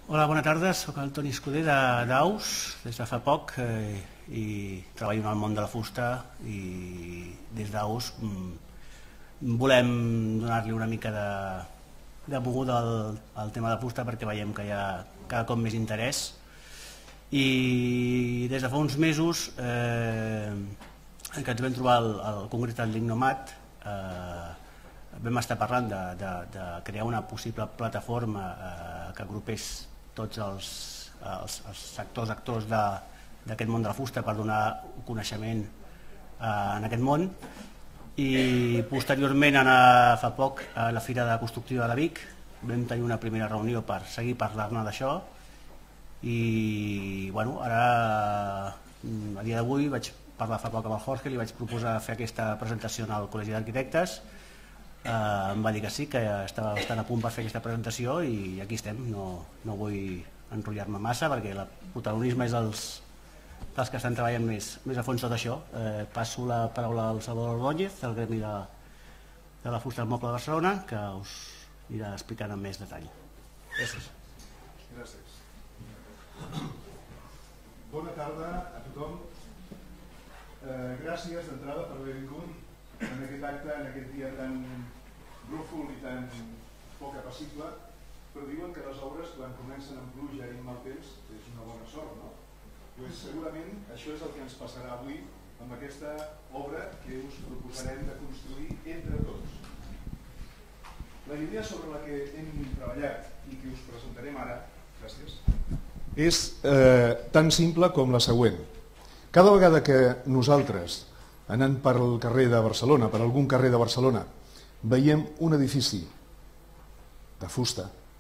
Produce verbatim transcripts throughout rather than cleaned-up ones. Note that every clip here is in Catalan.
Hola, bona tarda, soc el Toni Escuder d'Aus, des de fa poc, eh, i treballo en el món de la fusta i des d'Aus mm, volem donar-li una mica de, de moguda al, al tema de la fusta perquè veiem que hi ha cada cop més interès i des de fa uns mesos eh, que ens vam trobar al, al Congrés del Lignomat eh, vam estar parlant de, de, de crear una possible plataforma eh, que agrupés tots els, els, els sectors actors d'aquest món de la fusta per donar coneixement eh, en aquest món i posteriorment a, fa poc a la Fira de Constructiva de Vic vam tenir una primera reunió per seguir parlant d'això i bueno, ara a dia d'avui vaig parlar fa poc amb el Jorge, li vaig proposar fer aquesta presentació al Col·legi d'Arquitectes. Uh, em va dir que sí, que estava bastant a punt per fer aquesta presentació i aquí estem, no, no vull enrotllar-me massa perquè el protagonisme és els, dels que estan treballant més, més a fons tot això. Uh, passo la paraula al Salvador Ordóñez, del Gremi de, de la Fusta del Moble de Barcelona, que us anirà explicant amb més detall. Gràcies. Gràcies. Bona tarda a tothom. Uh, gràcies d'entrada per haver vingut en aquest acte, en aquest dia tan brúfol i tan poc apassible, però diuen que les obres quan comencen amb pluja i mal temps és una bona sort, no? Pues segurament això és el que ens passarà avui amb aquesta obra que us proposarem de construir entre tots. La idea sobre la que hem treballat i que us presentarem ara, gràcies, és eh, tan simple com la següent. Cada vegada que nosaltres anant pel carrer de Barcelona, per algun carrer de Barcelona, veiem un edifici de fusta.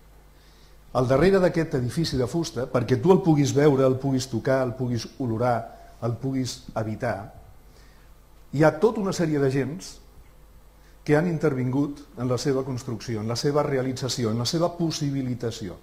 Al darrere d'aquest edifici de fusta, perquè tu el puguis veure, el puguis tocar, el puguis olorar, el puguis habitar, hi ha tota una sèrie de gens que han intervingut en la seva construcció, en la seva realització, en la seva possibilitació.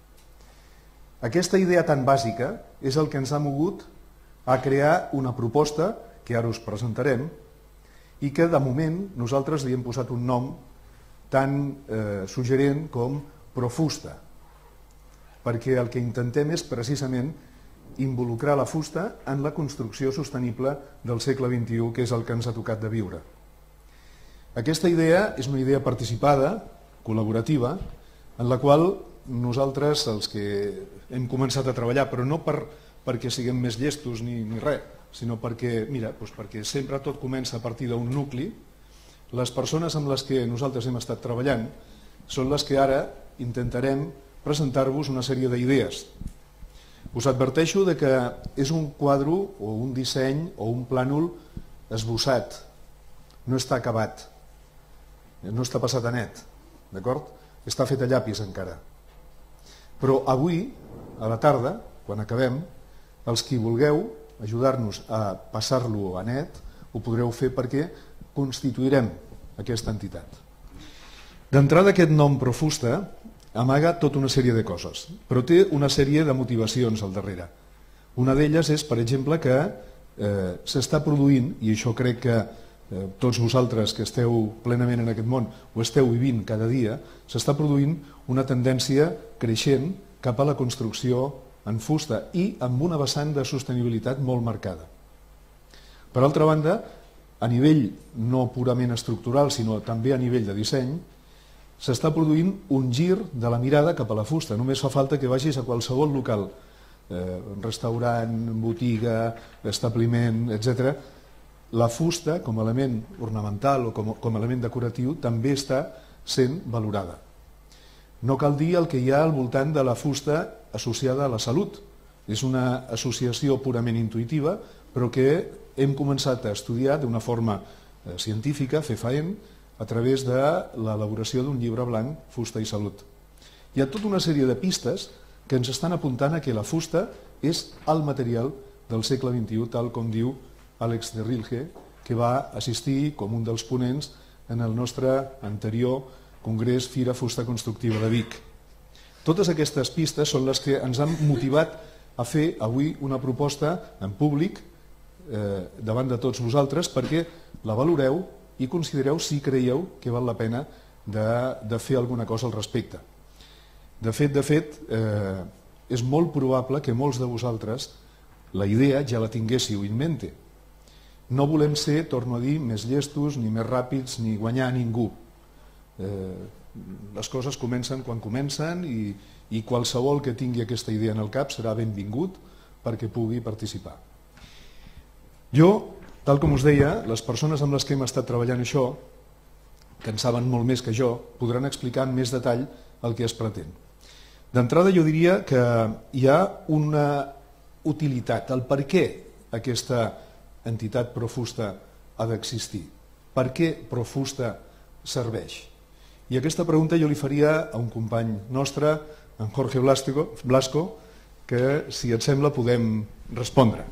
Aquesta idea tan bàsica és el que ens ha mogut a crear una proposta que ara us presentarem, i que de moment nosaltres li hem posat un nom tan eh, suggerent com Profusta, perquè el que intentem és precisament involucrar la fusta en la construcció sostenible del segle vint-i-u, que és el que ens ha tocat de viure. Aquesta idea és una idea participada, col·laborativa, en la qual nosaltres, els que hem començat a treballar, però no per, perquè siguem més llestos ni, ni res, sinó perquè, mira, doncs perquè sempre tot comença a partir d'un nucli. Les persones amb les que nosaltres hem estat treballant són les que ara intentarem presentar-vos una sèrie d'idees. Us adverteixo de que és un quadre o un disseny o un plànol esbossat, no està acabat, no està passat a net, d'acord? Està fet a llapis encara. Però avui, a la tarda, quan acabem, els qui vulgueu ajudar-nos a passar-lo a net, ho podreu fer perquè constituirem aquesta entitat. D'entrada, aquest nom Profusta amaga tota una sèrie de coses, però té una sèrie de motivacions al darrere. Una d'elles és, per exemple, que eh, s'està produint, i això crec que eh, tots vosaltres que esteu plenament en aquest món ho esteu vivint cada dia, s'està produint una tendència creixent cap a la construcció en fusta i amb una vessant de sostenibilitat molt marcada. Per altra banda, a nivell no purament estructural, sinó també a nivell de disseny, s'està produint un gir de la mirada cap a la fusta. Només fa falta que vagis a qualsevol local, eh, restaurant, botiga, establiment, etcètera. La fusta, com a element ornamental o com, com a element decoratiu, també està sent valorada. No cal dir el que hi ha al voltant de la fusta associada a la salut. És una associació purament intuïtiva, però que hem començat a estudiar d'una forma eh, científica, fefaent, a través de l'elaboració d'un llibre blanc, Fusta i Salut. Hi ha tota una sèrie de pistes que ens estan apuntant a que la fusta és el material del segle vint-i-u, tal com diu Àlex de Rilge, que va assistir com un dels ponents en el nostre anterior Congrés Fira Fusta Constructiva de Vic. Totes aquestes pistes són les que ens han motivat a fer avui una proposta en públic eh, davant de tots vosaltres perquè la valoreu i considereu si creieu que val la pena de, de fer alguna cosa al respecte. De fet, de fet, eh, és molt probable que molts de vosaltres la idea ja la tinguéssiu in mente. No volem ser, torno a dir, més llestos, ni més ràpids, ni guanyar a ningú. Eh, les coses comencen quan comencen i, i qualsevol que tingui aquesta idea en el cap serà benvingut perquè pugui participar. Jo, tal com us deia, les persones amb les que hem estat treballant això, que en saben molt més que jo, podran explicar amb més detall el que es pretén. D'entrada jo diria que hi ha una utilitat, el per què aquesta entitat Profusta ha d'existir, per què Profusta serveix. I aquesta pregunta jo li faria a un company nostre, en Jorge Blasco, que si et sembla podem respondre.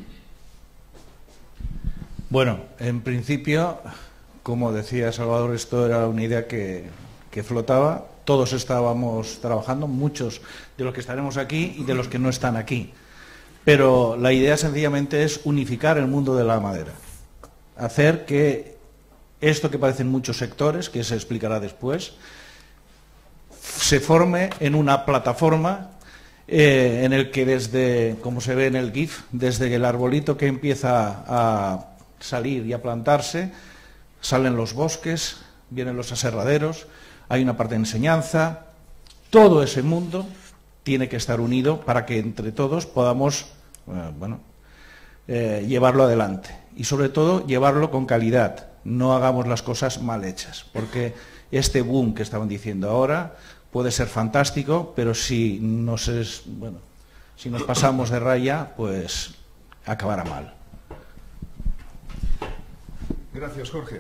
Bueno, en principio, como decía Salvador, esto era una idea que, que flotaba. Todos estábamos trabajando, muchos de los que estaremos aquí y de los que no están aquí. Pero la idea sencillamente es unificar el mundo de la madera. Hacer que esto que parecen muchos sectores, que se explicará después, se forme en una plataforma eh, en el que desde, como se ve en el GIF, desde el arbolito que empieza a salir y a plantarse, salen los bosques, vienen los aserraderos, hay una parte de enseñanza. Todo ese mundo tiene que estar unido para que entre todos podamos eh, bueno, eh, llevarlo adelante y sobre todo llevarlo con calidad. No hagamos las cosas mal hechas, porque este boom que estaban diciendo ahora puede ser fantástico, pero si nos, es, bueno, si nos pasamos de raya, pues acabará mal. Gràcies, Jorge.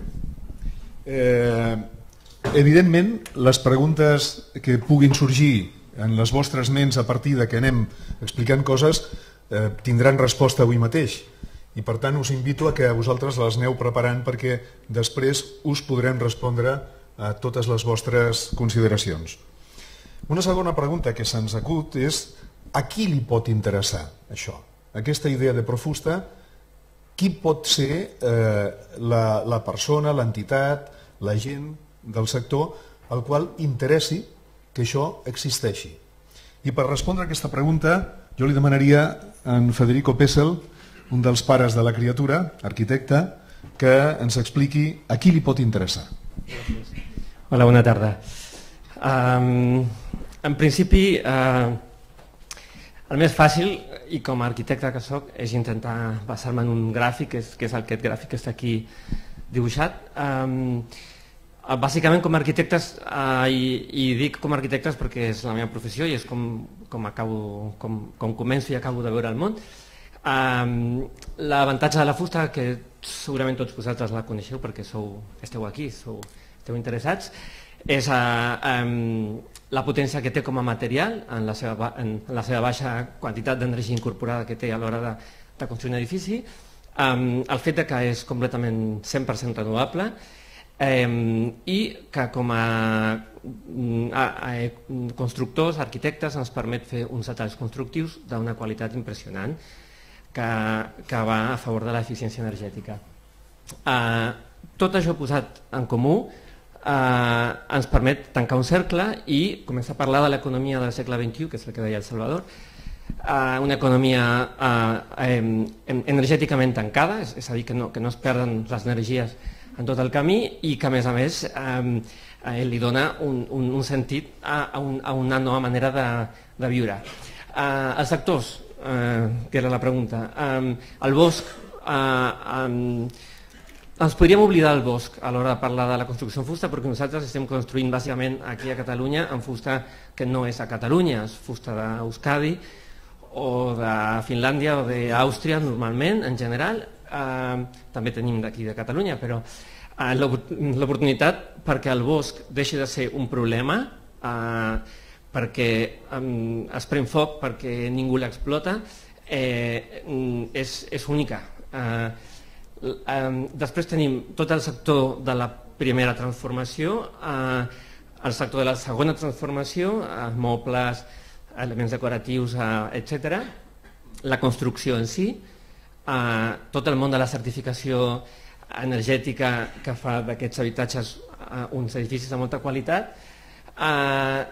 Eh, evidentment, les preguntes que puguin sorgir en les vostres ments a partir de que anem explicant coses eh, tindran resposta avui mateix. I per tant us invito a que vosaltres les aneu preparant perquè després us podrem respondre a totes les vostres consideracions. Una segona pregunta que se'ns acut és a qui li pot interessar això? Aquesta idea de Profusta, qui pot ser eh, la, la persona, l'entitat, la gent del sector al qual interessi que això existeixi? I per respondre a aquesta pregunta jo li demanaria a en Federico Pessel, un dels pares de la criatura, arquitecte, que ens expliqui a qui li pot interessar. Hola, bona tarda. Um, en principi, uh, el més fàcil, i com a arquitecte que soc, és intentar basar-me en un gràfic, que és, que és aquest gràfic que està aquí dibuixat. Um, bàsicament, com a arquitectes, uh, i, i dic com a arquitectes perquè és la meva professió i és com, com, acabo, com, com començo i acabo de veure el món. Um, L'avantatge de la fusta, que segurament tots vosaltres la coneixeu perquè sou, esteu aquí, sou, esteu interessats, és uh, um, la potència que té com a material en la seva, en la seva baixa quantitat d'energia incorporada que té a l'hora de, de construir un edifici, um, el fet de que és completament cent per cent renovable um, i que com a, a, a constructors, arquitectes, ens permet fer uns detalls constructius d'una qualitat impressionant que, que va a favor de l'eficiència energètica. Uh, tot això posat en comú uh, ens permet tancar un cercle i començar a parlar de l'economia del segle vint-i-u, que és el que deia el Salvador, uh, una economia uh, eh, energèticament tancada, és, és a dir, que no, que no es perden les energies en tot el camí i que a més a més eh, eh, li dona un, un, un sentit a, a, un, a una nova manera de, de viure. Uh, els sectors, Uh, que era la pregunta. Um, el bosc, uh, um, ens podríem oblidar del bosc a l'hora de parlar de la construcció en fusta perquè nosaltres estem construint bàsicament aquí a Catalunya en fusta que no és a Catalunya, és fusta d'Euskadi o de Finlàndia o d'Àustria normalment, en general. Uh, també tenim d'aquí de Catalunya, però uh, l'oportunitat perquè el bosc deixi de ser un problema, uh, perquè um, es pren foc, perquè ningú l'explota, eh, és, és única. Eh, eh, després tenim tot el sector de la primera transformació, eh, el sector de la segona transformació, eh, mobles, elements decoratius, eh, etcètera, la construcció en si, eh, tot el món de la certificació energètica que fa d'aquests habitatges eh, uns edificis de molta qualitat, eh,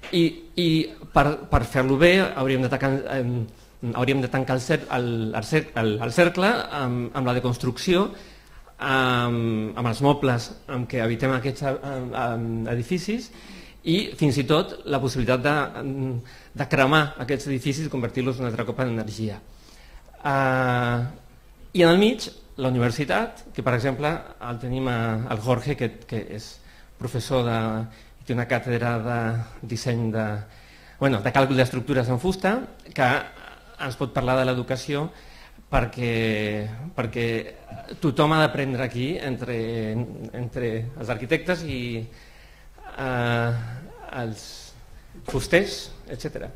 I, i per, per fer-lo bé hauríem de tancar, eh, hauríem de tancar el, cer, el, el, cer, el, el cercle amb, amb la deconstrucció, amb, amb els mobles amb què habitem aquests amb, edificis i fins i tot la possibilitat de, de cremar aquests edificis i convertir-los un altre cop en energia. Uh, I en el mig, la universitat, que per exemple el tenim al Jorge, que, que és professor de, té una càtedra de disseny de, bueno, de càlcul d'estructures en fusta, que ens pot parlar de l'educació perquè, perquè tothom ha d'aprendre aquí entre, entre els arquitectes i eh, els fusters, etcétera.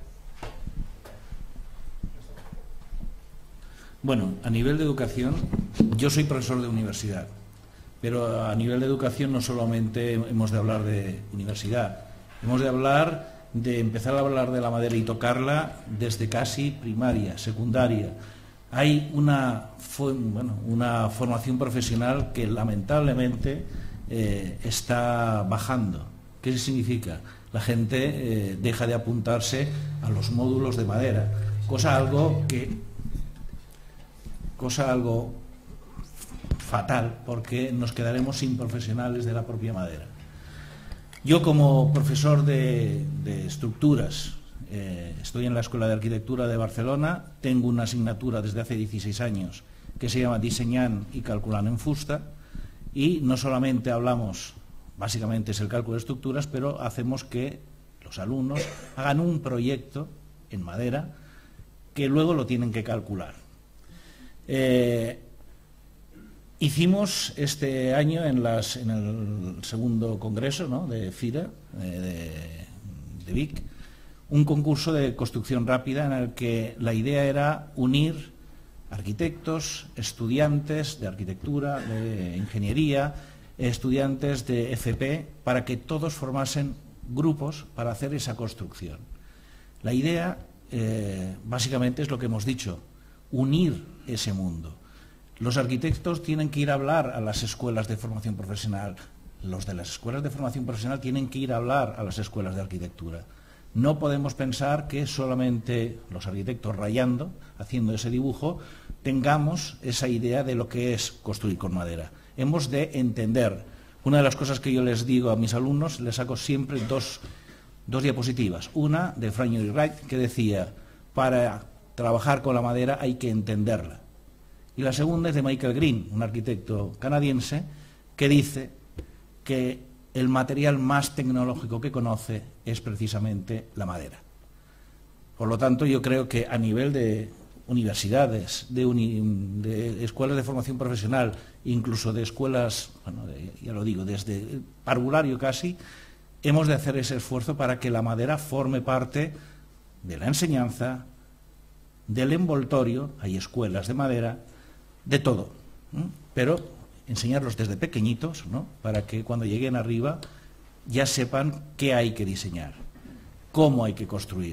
Bueno, a nivel de educación, yo soy profesor de universidad, pero a nivel de educación no solamente hemos de hablar de universidad, hemos de hablar de empezar a hablar de la madera y tocarla desde casi primaria, secundaria. Hay una, bueno, una formación profesional que lamentablemente eh, está bajando. ¿Qué significa? La gente eh, deja de apuntarse a los módulos de madera, cosa algo que... cosa algo fatal, porque nos quedaremos sin profesionales de la propia madera. Yo, como profesor de, de estructuras, eh, estoy en la Escuela de Arquitectura de Barcelona, tengo una asignatura desde hace dieciséis años que se llama Diseñant y Calculant en Fusta, y no solamente hablamos, básicamente es el cálculo de estructuras, pero hacemos que los alumnos hagan un proyecto en madera que luego lo tienen que calcular. Eh, hicimos este año en, las, en el segundo congreso, ¿no?, de FIRA, eh, de, de Vic, un concurso de construcción rápida en el que la idea era unir arquitectos, estudiantes de arquitectura, de ingeniería, estudiantes de F P, para que todos formasen grupos para hacer esa construcción. La idea, eh, básicamente, es lo que hemos dicho, unir ese mundo. Los arquitectos tienen que ir a hablar a las escuelas de formación profesional, los de las escuelas de formación profesional tienen que ir a hablar a las escuelas de arquitectura. No podemos pensar que solamente los arquitectos rayando, haciendo ese dibujo, tengamos esa idea de lo que es construir con madera. Hemos de entender. Una de las cosas que yo les digo a mis alumnos, les saco siempre dos, dos diapositivas. Una de Frank Lloyd Wright, que decía, para trabajar con la madera hay que entenderla. Y la segunda es de Michael Green, un arquitecto canadiense, que dice que el material más tecnológico que conoce es precisamente la madera. Por lo tanto, yo creo que a nivel de universidades, de, uni, de escuelas de formación profesional, incluso de escuelas, bueno, de, ya lo digo, desde parvulario casi, hemos de hacer ese esfuerzo para que la madera forme parte de la enseñanza, del envoltorio, hay escuelas de madera, de todo, ¿no? Pero enseñarlos desde pequeñitos, ¿no?, para que cuando lleguen arriba ja sepan què hay que diseñar, cómo hay que construir.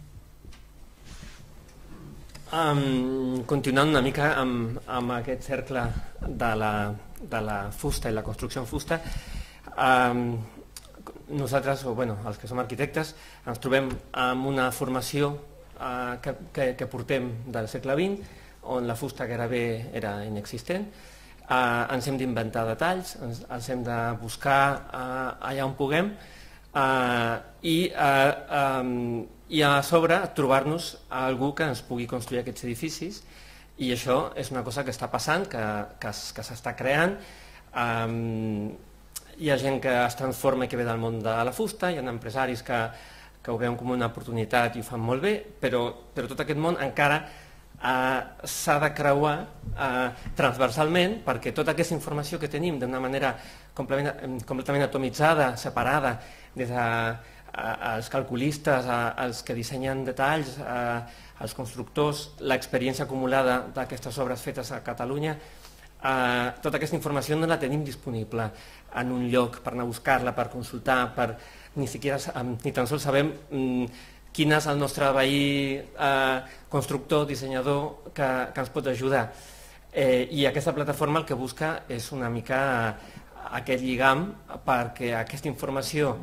Um, continuant una mica amb, amb aquest cercle de la, de la fusta i la construcció en fusta, um, nosaltres, o bueno, els que som arquitectes, ens trobem amb una formació uh, que, que, que portem del segle vint, on la fusta gairebé era inexistent. Uh, ens hem d'inventar detalls, ens, ens hem de buscar uh, allà on puguem uh, i, uh, um, i a sobre trobar-nos algú que ens pugui construir aquests edificis, i això és una cosa que està passant, que, que, que s'està creant. Um, hi ha gent que es transforma i que ve del món de la fusta, hi ha empresaris que, que ho veuen com una oportunitat i ho fan molt bé, però, però tot aquest món encara Uh, s'ha de creuar uh, transversalment, perquè tota aquesta informació que tenim d'una manera completament, completament atomitzada, separada, des dels calculistes, a, als que dissenyen detalls, uh, als constructors, l'experiència acumulada d'aquestes obres fetes a Catalunya, uh, tota aquesta informació no la tenim disponible en un lloc per anar a buscar-la, per consultar, per ni, siquiera, um, ni tan sols sabem um, quin és el nostre veí eh, constructor, dissenyador que, que ens pot ajudar. Eh, I aquesta plataforma el que busca és una mica aquest lligam perquè aquesta informació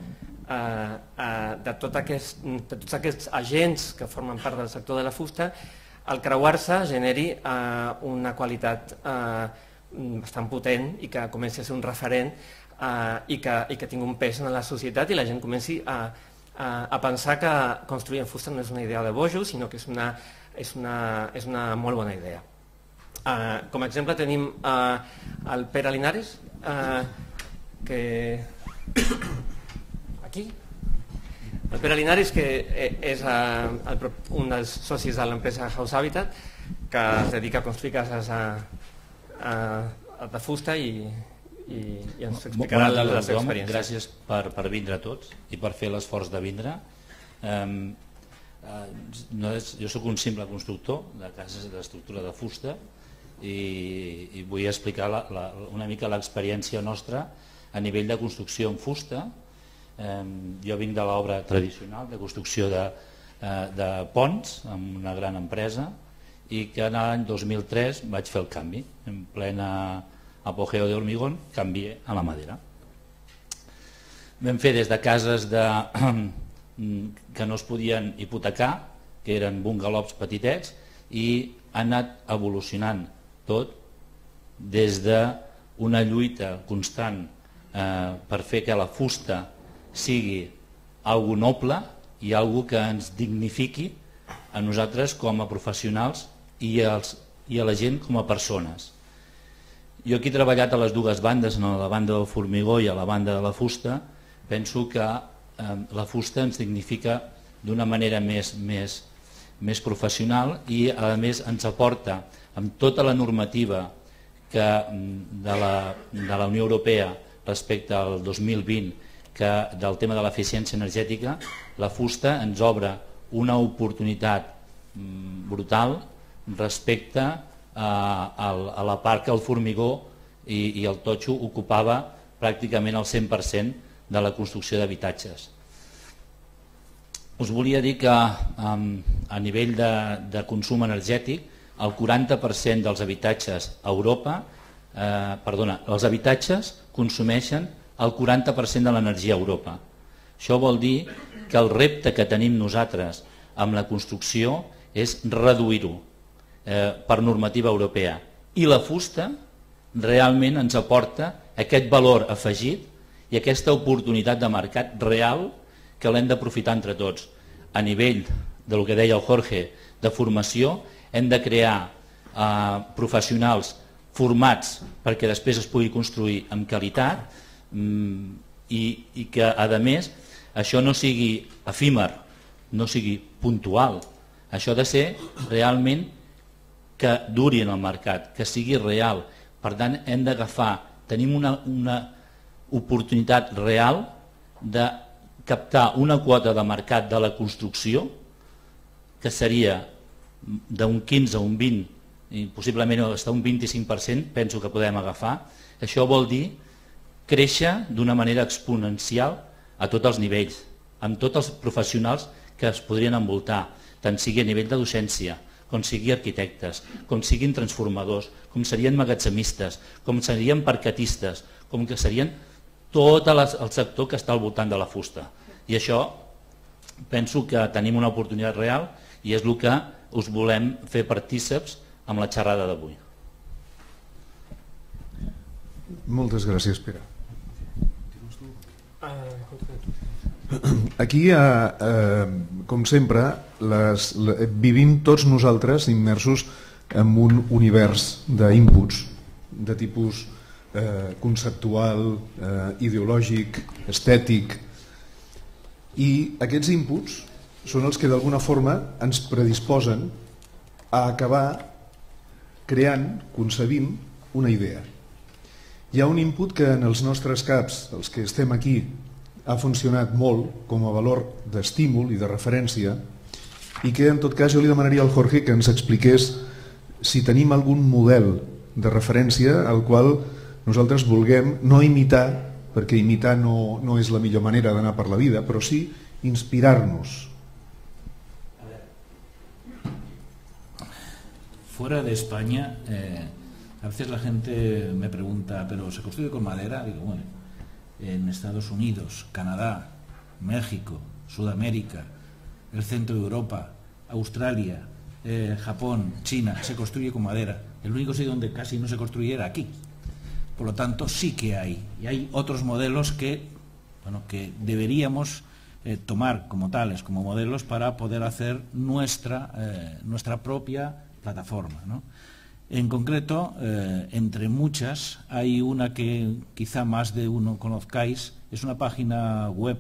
de tots aquests agents que formen part del sector de la fusta, el creuar-se generi una qualitat bastant potent i que comenci a ser un referent i que tingui un pes en la societat i la gent comenci a pensar que construir en fusta no és una idea de bojos, sinó que és una molt bona idea. Com a exemple tenim el Pere Linares, que... aquí. El Pere Linares, que és un dels socis de l'empresa House Habitat, que es dedica a construir cases de fusta i ens explicarà la seva experiència. Gràcies per vindre tots i per fer l'esforç de vindre. Jo soc un simple constructor de cases d'estructura de fusta i vull explicar una mica l'experiència nostra a nivell de construcció en fusta. Jo vinc de l'obra tradicional de construcció de ponts amb una gran empresa i que l'any dos mil tres vaig fer el canvi. En plena apogeo de hormigón canvié a la madera. Vam fer des de cases que no es podien hipotecar, que eren bungalows petitets, i ha anat evolucionant tot des d'una lluita constant per fer que la fusta sigui algo noble i algo que ens dignifiqui a nosaltres com a professionals i a la gent com a persones. Jo aquí he treballat a les dues bandes, a la banda del formigó i a la banda de la fusta. Penso que la fusta ens dignifica d'una manera més professional i a més ens aporta amb tota la normativa de la Unió Europea respecte al dos mil vint que del tema de l'eficiència energètica, la fusta ens obre una oportunitat brutal respecte a la part que el formigó i el totxo ocupava pràcticament el cent per cent de la construcció d'habitatges. Us volia dir que a nivell de consum energètic el quaranta per cent dels habitatges a Europa, perdona, els habitatges consumeixen el quaranta per cent de l'energia a Europa. Això vol dir que el repte que tenim nosaltres amb la construcció és reduir-ho per normativa europea. I la fusta realment ens aporta aquest valor afegit i aquesta oportunitat de mercat real que l'hem d'aprofitar entre tots. A nivell del que deia el Jorge, de formació, hem de crear professionals formats perquè després es pugui construir amb qualitat i que, a més, això no sigui efímer, no sigui puntual. Això ha de ser realment que duri en el mercat, que sigui real. Per tant, hem d'agafar, tenim una oportunitat real de captar una quota de mercat de la construcció que seria d'un quinze a un vint, i possiblement fins a un vint-i-cinc per cent, penso que podem agafar. Això vol dir créixer d'una manera exponencial a tots els nivells, amb tots els professionals que es podrien envoltar, tant sigui a nivell de docència, com sigui arquitectes, com siguin transformadors, com serien magatzemistes, com serien parquetistes, com que serien tot el sector que està al voltant de la fusta. I això penso que tenim una oportunitat real i és el que us volem fer partíceps amb la xerrada d'avui. Moltes gràcies, Pere. Aquí, com sempre, vivim tots nosaltres immersos en un univers d'inputs de tipus conceptual, ideològic, estètic, i aquests inputs són els que d'alguna forma ens predisposen a acabar creant, concebint una idea. Hi ha un input que en els nostres caps, els que estem aquí, ha funcionat molt com a valor d'estímul i de referència i que en tot cas jo li demanaria al Jorge que ens expliqués si tenim algun model de referència al qual nosaltres vulguem no imitar, perquè imitar no, no és la millor manera d'anar per la vida, però sí inspirar-nos. Fuera de España, eh, a veces la gente me pregunta, ¿pero se construye con madera? Digo, bueno, en Estados Unidos, Canadá, México, Sudamérica, el centro de Europa, Australia, eh, Japón, China, se construye con madera. El único sitio donde casi no se construye era aquí. Por lo tanto, sí que hay. Y hay otros modelos que, bueno, que deberíamos eh, tomar como tales, como modelos, para poder hacer nuestra, eh, nuestra propia plataforma, ¿no? En concreto, eh, entre muchas, hay una que quizá más de uno conozcáis, es una página web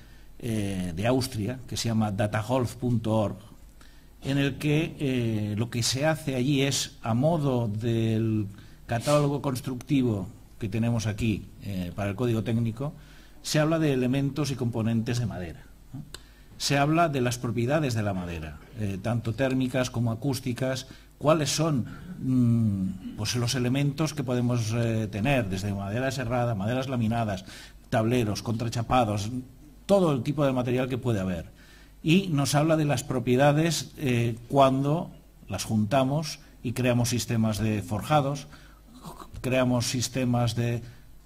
eh, de Austria que se llama dataholz punto org, en el que eh, lo que se hace allí es, a modo del catálogo constructivo que tenemos aquí eh, para el código técnico, se habla de elementos y componentes de madera, ¿no? Se habla de las propiedades de la madera, eh, tanto térmicas como acústicas, cuáles son mmm, pues los elementos que podemos eh, tener, desde madera serrada, maderas laminadas, tableros, contrachapados, todo el tipo de material que puede haber. Y nos habla de las propiedades eh, cuando las juntamos y creamos sistemas de forjados, creamos sistemas de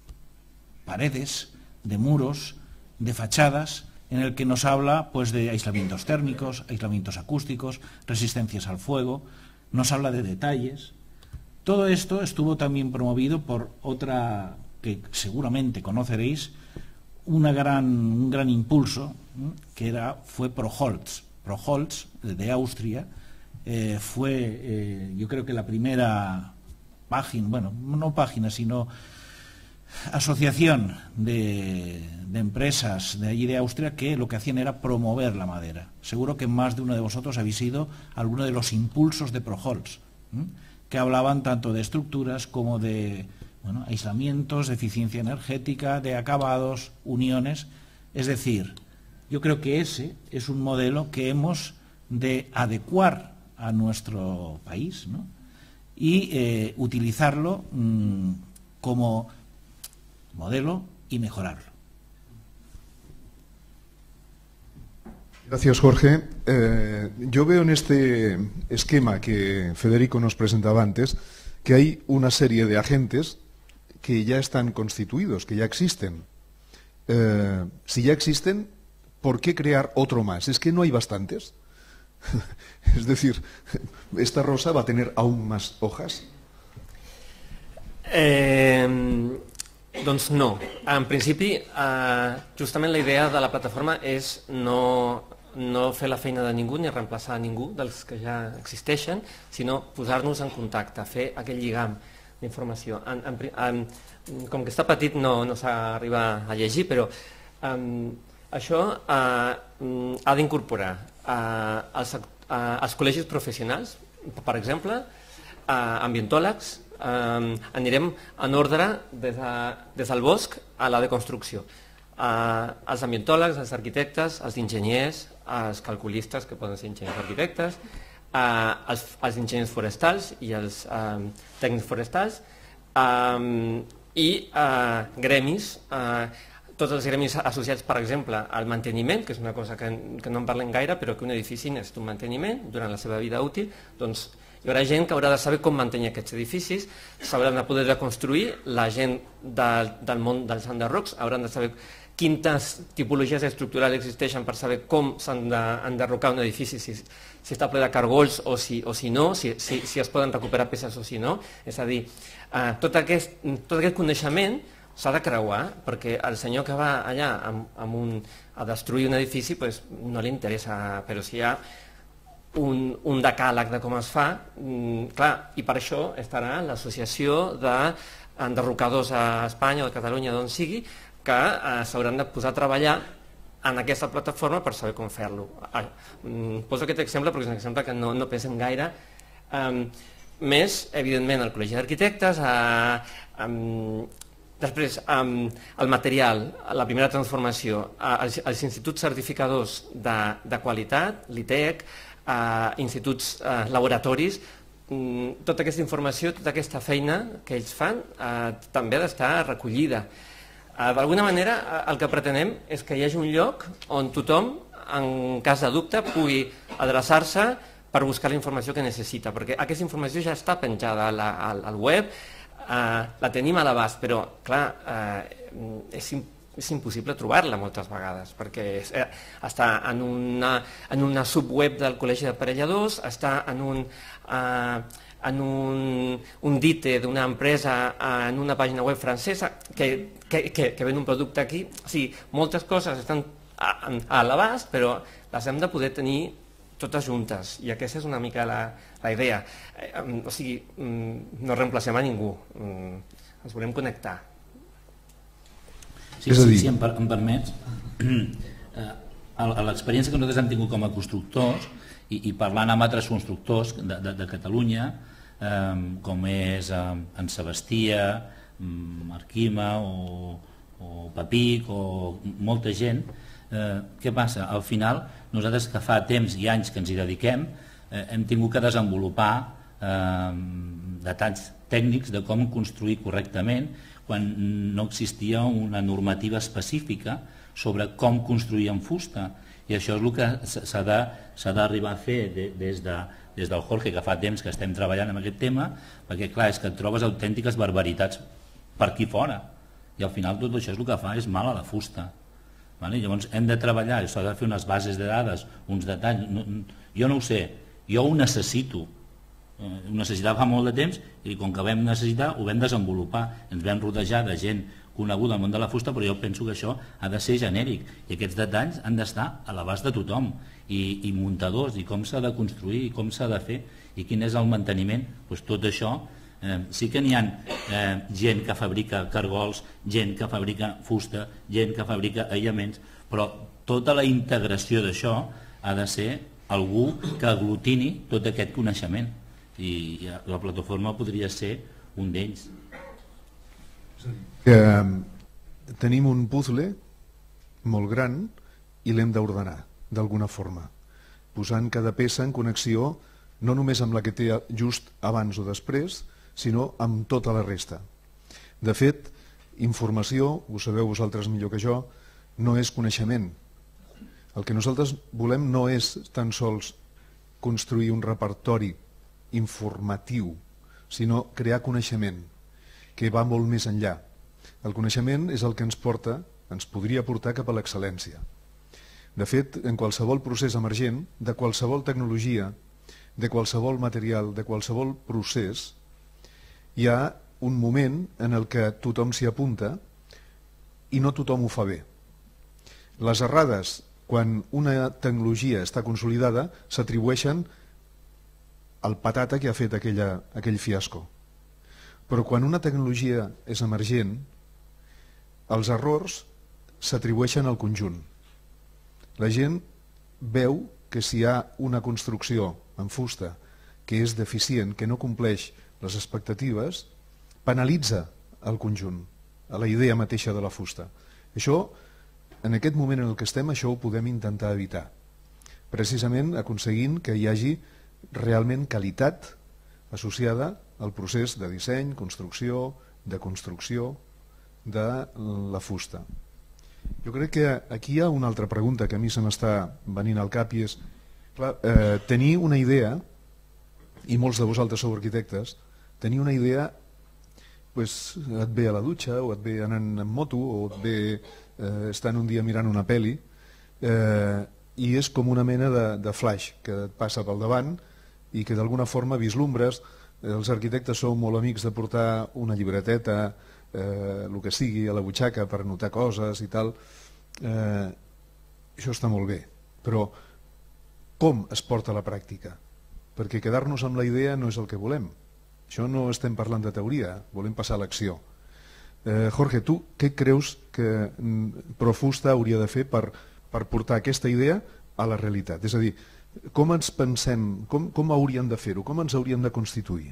paredes, de muros, de fachadas, en el que nos habla pues de aislamientos térmicos, aislamientos acústicos, resistencias al fuego, nos habla de detalles. Todo esto estuvo también promovido por otra que seguramente conoceréis, una gran, un gran impulso, ¿eh? que era, fue Proholz. Proholz, de Austria, eh, fue eh, yo creo que la primera página, bueno, no página, sino asociación de, de empresas de allí de Austria que lo que hacían era promover la madera. Seguro que más de uno de vosotros habéis sido alguno de los impulsos de Proholz, ¿eh? que hablaban tanto de estructuras como de bueno, aislamientos, de eficiencia energética, de acabados, uniones. Es decir, yo creo que ese es un modelo que hemos de adecuar a nuestro país, ¿no? y eh, utilizarlo mmm, como modelo y mejorarlo. Gracias, Jorge. Eh, yo veo en este esquema que Federico nos presentaba antes que hay una serie de agentes que ya están constituidos, que ya existen. Eh, si ya existen, ¿por qué crear otro más? ¿Es que no hay bastantes? Es decir, ¿esta rosa va a tener aún más hojas? Eh, doncs no. En principi, eh, justament la idea de la plataforma és no, no fer la feina de ningú ni reemplaçar a ningú dels que ja existeixen, sinó posar-nos en contacte, fer aquell lligam d'informació. En, en, en, com que està petit no, no s'arriba a llegir, però um, això uh, ha d'incorporar uh, els, uh, els col·legis professionals, per exemple, uh, ambientòlegs, uh, anirem en ordre des, de, des del bosc a la de construcció. Uh, els ambientòlegs, els arquitectes, els enginyers, els calculistes, que poden ser enginyers arquitectes, uh, els, els enginyers forestals i els uh, tècnics forestals, um, i uh, gremis, uh, tots els gremis associats, per exemple, al manteniment, que és una cosa que, que no en parlem gaire, però que un edifici necessita un manteniment durant la seva vida útil, doncs hi haurà gent que haurà de saber com mantenir aquests edificis, s'hauran de poder reconstruir, la gent del, del món dels enderrocs hauran de saber quines tipologies estructurals existeixen per saber com s'han d'enderrocar un edifici, si, si està ple de cargolls o si, o si no, si, si, si es poden recuperar peces o si no. És a dir, eh, tot, aquest, tot aquest coneixement s'ha de creuar, perquè el senyor que va allà amb, amb un, a destruir un edifici pues, no li interessa, però si hi ha un, un decàleg de com es fa, mm, clar, i per això estarà l'associació d'enderrocadors a Espanya o a Catalunya, d'on sigui, que eh, s'hauran de posar a treballar en aquesta plataforma per saber com fer-lo. Ah, poso aquest exemple perquè és un exemple que no, no pensem gaire. Um, més, evidentment, el Col·legi d'Arquitectes, uh, um, després um, el material, la primera transformació, uh, els, els instituts certificadors de, de qualitat, l'I T E C, uh, instituts, uh, laboratoris, um, tota aquesta informació, tota aquesta feina que ells fan uh, també ha d'estar recollida. D'alguna manera, el que pretenem és que hi hagi un lloc on tothom, en cas de dubte, pugui adreçar-se per buscar la informació que necessita, perquè aquesta informació ja està penjada al web, la tenim a l'abast, però, clar, és és impossible trobar-la moltes vegades, perquè està en una, en una subweb del Col·legi d'Aparelladors, està en un, uh, en un, un dite d'una empresa en una pàgina web francesa que, que, que, que ven un producte aquí. O sigui, moltes coses estan a, a l'abast, però les hem de poder tenir totes juntes, i aquesta és una mica la, la idea. Eh, o sigui, no reemplacem a ningú, ens volem connectar. Sí, sí, si em, per, em permets, eh, l'experiència que nosaltres hem tingut com a constructors, i, i parlant amb altres constructors de, de, de Catalunya, eh, com és eh, en Sebastia, Arquima o, o Papic o molta gent, eh, què passa? Al final, nosaltres que fa temps i anys que ens hi dediquem, eh, hem tingut que desenvolupar eh, detalls tècnics de com construir correctament quan no existia una normativa específica sobre com construir en fusta, i això és el que s'ha d'arribar a fer de, des, de, des del Jorge, que fa temps que estem treballant en aquest tema, perquè clar, és que et trobes autèntiques barbaritats per aquí fora, i al final tot això és el que fa és mal a la fusta. Vale? Llavors hem de treballar, s'ha de fer unes bases de dades, uns detalls, no, jo no ho sé, jo ho necessito, ho necessitava fa molt de temps, i com que vam necessitar ho vam desenvolupar, ens vam rodejar de gent coneguda al món de la fusta, però jo penso que això ha de ser genèric, i aquests detalls han d'estar a l'abast de tothom, i, i muntadors, i com s'ha de construir, i com s'ha de fer, i quin és el manteniment. Pues tot això, eh, sí que n'hi ha eh, gent que fabrica cargols, gent que fabrica fusta, gent que fabrica aïllaments, però tota la integració d'això ha de ser algú que aglutini tot aquest coneixement, i la plataforma podria ser un d'ells. Que tenim un puzzle molt gran i l'hem d'ordenar d'alguna forma, posant cada peça en connexió no només amb la que té just abans o després, sinó amb tota la resta. De fet, informació, ho sabeu vosaltres millor que jo, no és coneixement. El que nosaltres volem no és tan sols construir un repertori informatiu, sinó crear coneixement, que va molt més enllà. El coneixement és el que ens porta, ens podria portar cap a l'excel·lència. De fet, en qualsevol procés emergent, de qualsevol tecnologia, de qualsevol material, de qualsevol procés, hi ha un moment en el que tothom s'hi apunta i no tothom ho fa bé. Les errades, quan una tecnologia està consolidada, s'atribueixen al patata que ha fet aquella, aquell fiasco. Però quan una tecnologia és emergent, els errors s'atribueixen al conjunt. La gent veu que si hi ha una construcció en fusta que és deficient, que no compleix les expectatives, penalitza el conjunt, a la idea mateixa de la fusta. Això, en aquest moment en el que estem, això ho podem intentar evitar, precisament aconseguint que hi hagi realment qualitat associada al procés de disseny, construcció, de construcció de la fusta. Jo crec que aquí hi ha una altra pregunta que a mi se m'està venint al cap, i és clar, eh, tenir una idea, i molts de vosaltres sou arquitectes, tenir una idea, pues, et ve a la dutxa, o et ve anant en moto, o et ve eh, estant un dia mirant una pel·li, eh, i és com una mena de, de flash que et passa pel davant i que d'alguna forma vislumbres. Els arquitectes sou molt amics de portar una llibreteta, eh, el que sigui, a la butxaca per anotar coses i tal. Eh, això està molt bé, però com es porta a la pràctica? Perquè quedar-nos amb la idea no és el que volem. Això no estem parlant de teoria, volem passar a l'acció. Eh, Jorge, tu què creus que Profusta hauria de fer per, per portar aquesta idea a la realitat? És a dir, com ens pensem, com, com hauríem de fer-ho, com ens hauríem de constituir?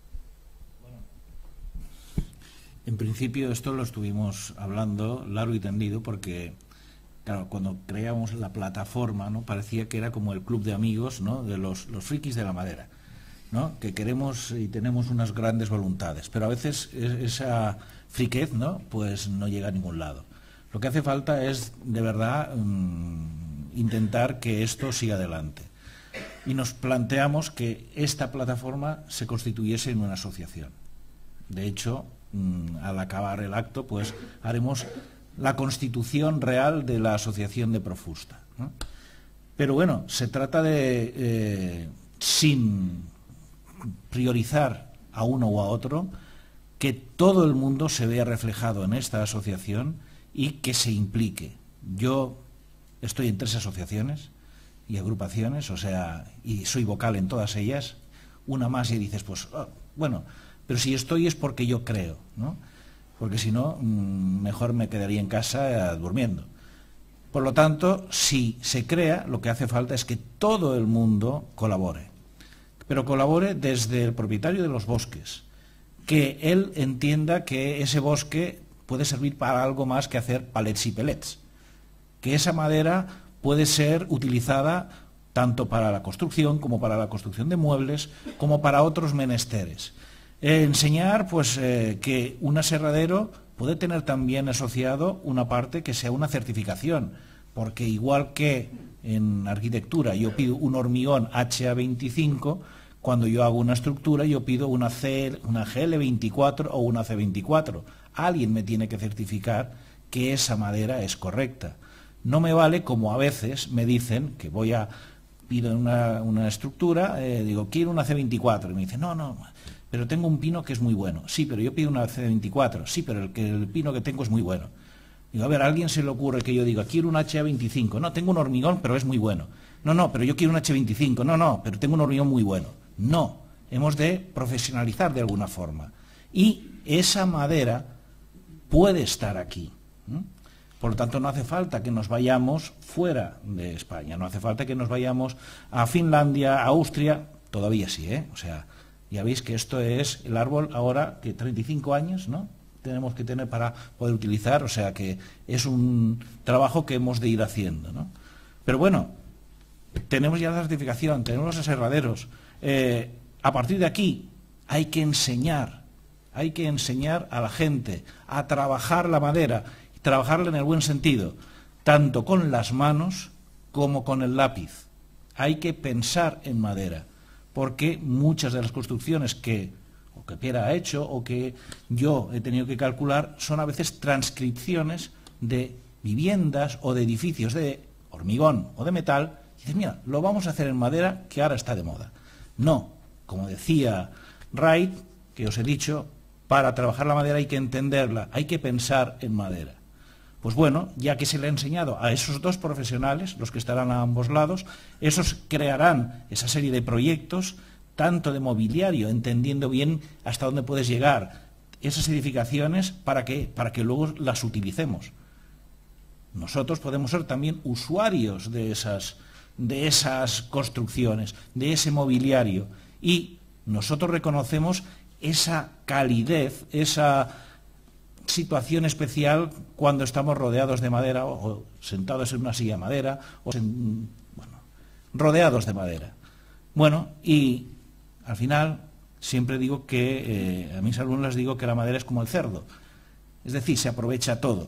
En principio esto lo estuvimos hablando largo y tendido porque, claro, cuando creamos la plataforma, ¿no?, parecía que era como el club de amigos, ¿no?, de los, los frikis de la madera, ¿no?, que queremos y tenemos unas grandes voluntades, pero a veces esa friquez, ¿no?, pues no llega a ningún lado. Lo que hace falta es, de verdad, mmm, intentar que esto siga adelante. Y nos planteamos que esta plataforma se constituyese en una asociación. De hecho, al acabar el acto, pues haremos la constitución real de la asociación de Profusta, ¿no? Pero bueno, se trata de, eh, sin priorizar a uno o a otro, que todo el mundo se vea reflejado en esta asociación y que se implique. Yo estoy en tres asociaciones y agrupaciones, o sea, y soy vocal en todas ellas. Una más y dices, pues, oh, bueno, pero si estoy es porque yo creo, ¿no? Porque si no, mejor me quedaría en casa eh, durmiendo. Por lo tanto, si se crea, lo que hace falta es que todo el mundo colabore, pero colabore desde el propietario de los bosques, que él entienda que ese bosque puede servir para algo más que hacer palets y pelets, que esa madera puede ser utilizada tanto para la construcción como para la construcción de muebles, como para otros menesteres. Eh, enseñar pues, eh, que un aserradero puede tener también asociado una parte que sea una certificación, porque igual que en arquitectura yo pido un hormigón H A veinticinco, cuando yo hago una estructura yo pido una, C, una G L veinticuatro o una C veinticuatro. Alguien me tiene que certificar que esa madera es correcta. No me vale como a veces me dicen que voy a pido una, una estructura, eh, digo, quiero una C veinticuatro, y me dicen, no, no, pero tengo un pino que es muy bueno. Sí, pero yo pido una C veinticuatro, sí, pero el, que, el pino que tengo es muy bueno. Digo, a ver, a alguien se le ocurre que yo diga, quiero un H A veinticinco, no, tengo un hormigón, pero es muy bueno. No, no, pero yo quiero un H veinticinco, no, no, pero tengo un hormigón muy bueno. No, hemos de profesionalizar de alguna forma. Y esa madera puede estar aquí. ¿Mm? Por lo tanto, no hace falta que nos vayamos fuera de España, no hace falta que nos vayamos a Finlandia, a Austria, todavía sí, ¿eh? O sea, ya veis que esto es el árbol ahora, que treinta y cinco años, ¿no? Tenemos que tener para poder utilizar, o sea que es un trabajo que hemos de ir haciendo, ¿no? Pero bueno, tenemos ya la certificación, tenemos los aserraderos, eh, a partir de aquí hay que enseñar, hay que enseñar a la gente a trabajar la madera, trabajarla en el buen sentido, tanto con las manos como con el lápiz. Hay que pensar en madera, porque muchas de las construcciones que o que Piera ha hecho o que yo he tenido que calcular son a veces transcripciones de viviendas o de edificios de hormigón o de metal. Y dices, mira, lo vamos a hacer en madera, que ahora está de moda. No, como decía Wright, que os he dicho, para trabajar la madera hay que entenderla, hay que pensar en madera. Pues bueno, ya que se le ha enseñado a esos dos profesionales, los que estarán a ambos lados, esos crearán esa serie de proyectos, tanto de mobiliario, entendiendo bien hasta dónde puedes llegar, esas edificaciones, para que, para que luego las utilicemos. Nosotros podemos ser también usuarios de esas, de esas construcciones, de ese mobiliario, y nosotros reconocemos esa calidez, esa situación especial cuando estamos rodeados de madera o, o sentados en una silla de madera o sen, bueno, rodeados de madera. Bueno, y al final siempre digo que, eh, a mis alumnos les digo que la madera es como el cerdo, es decir, se aprovecha todo.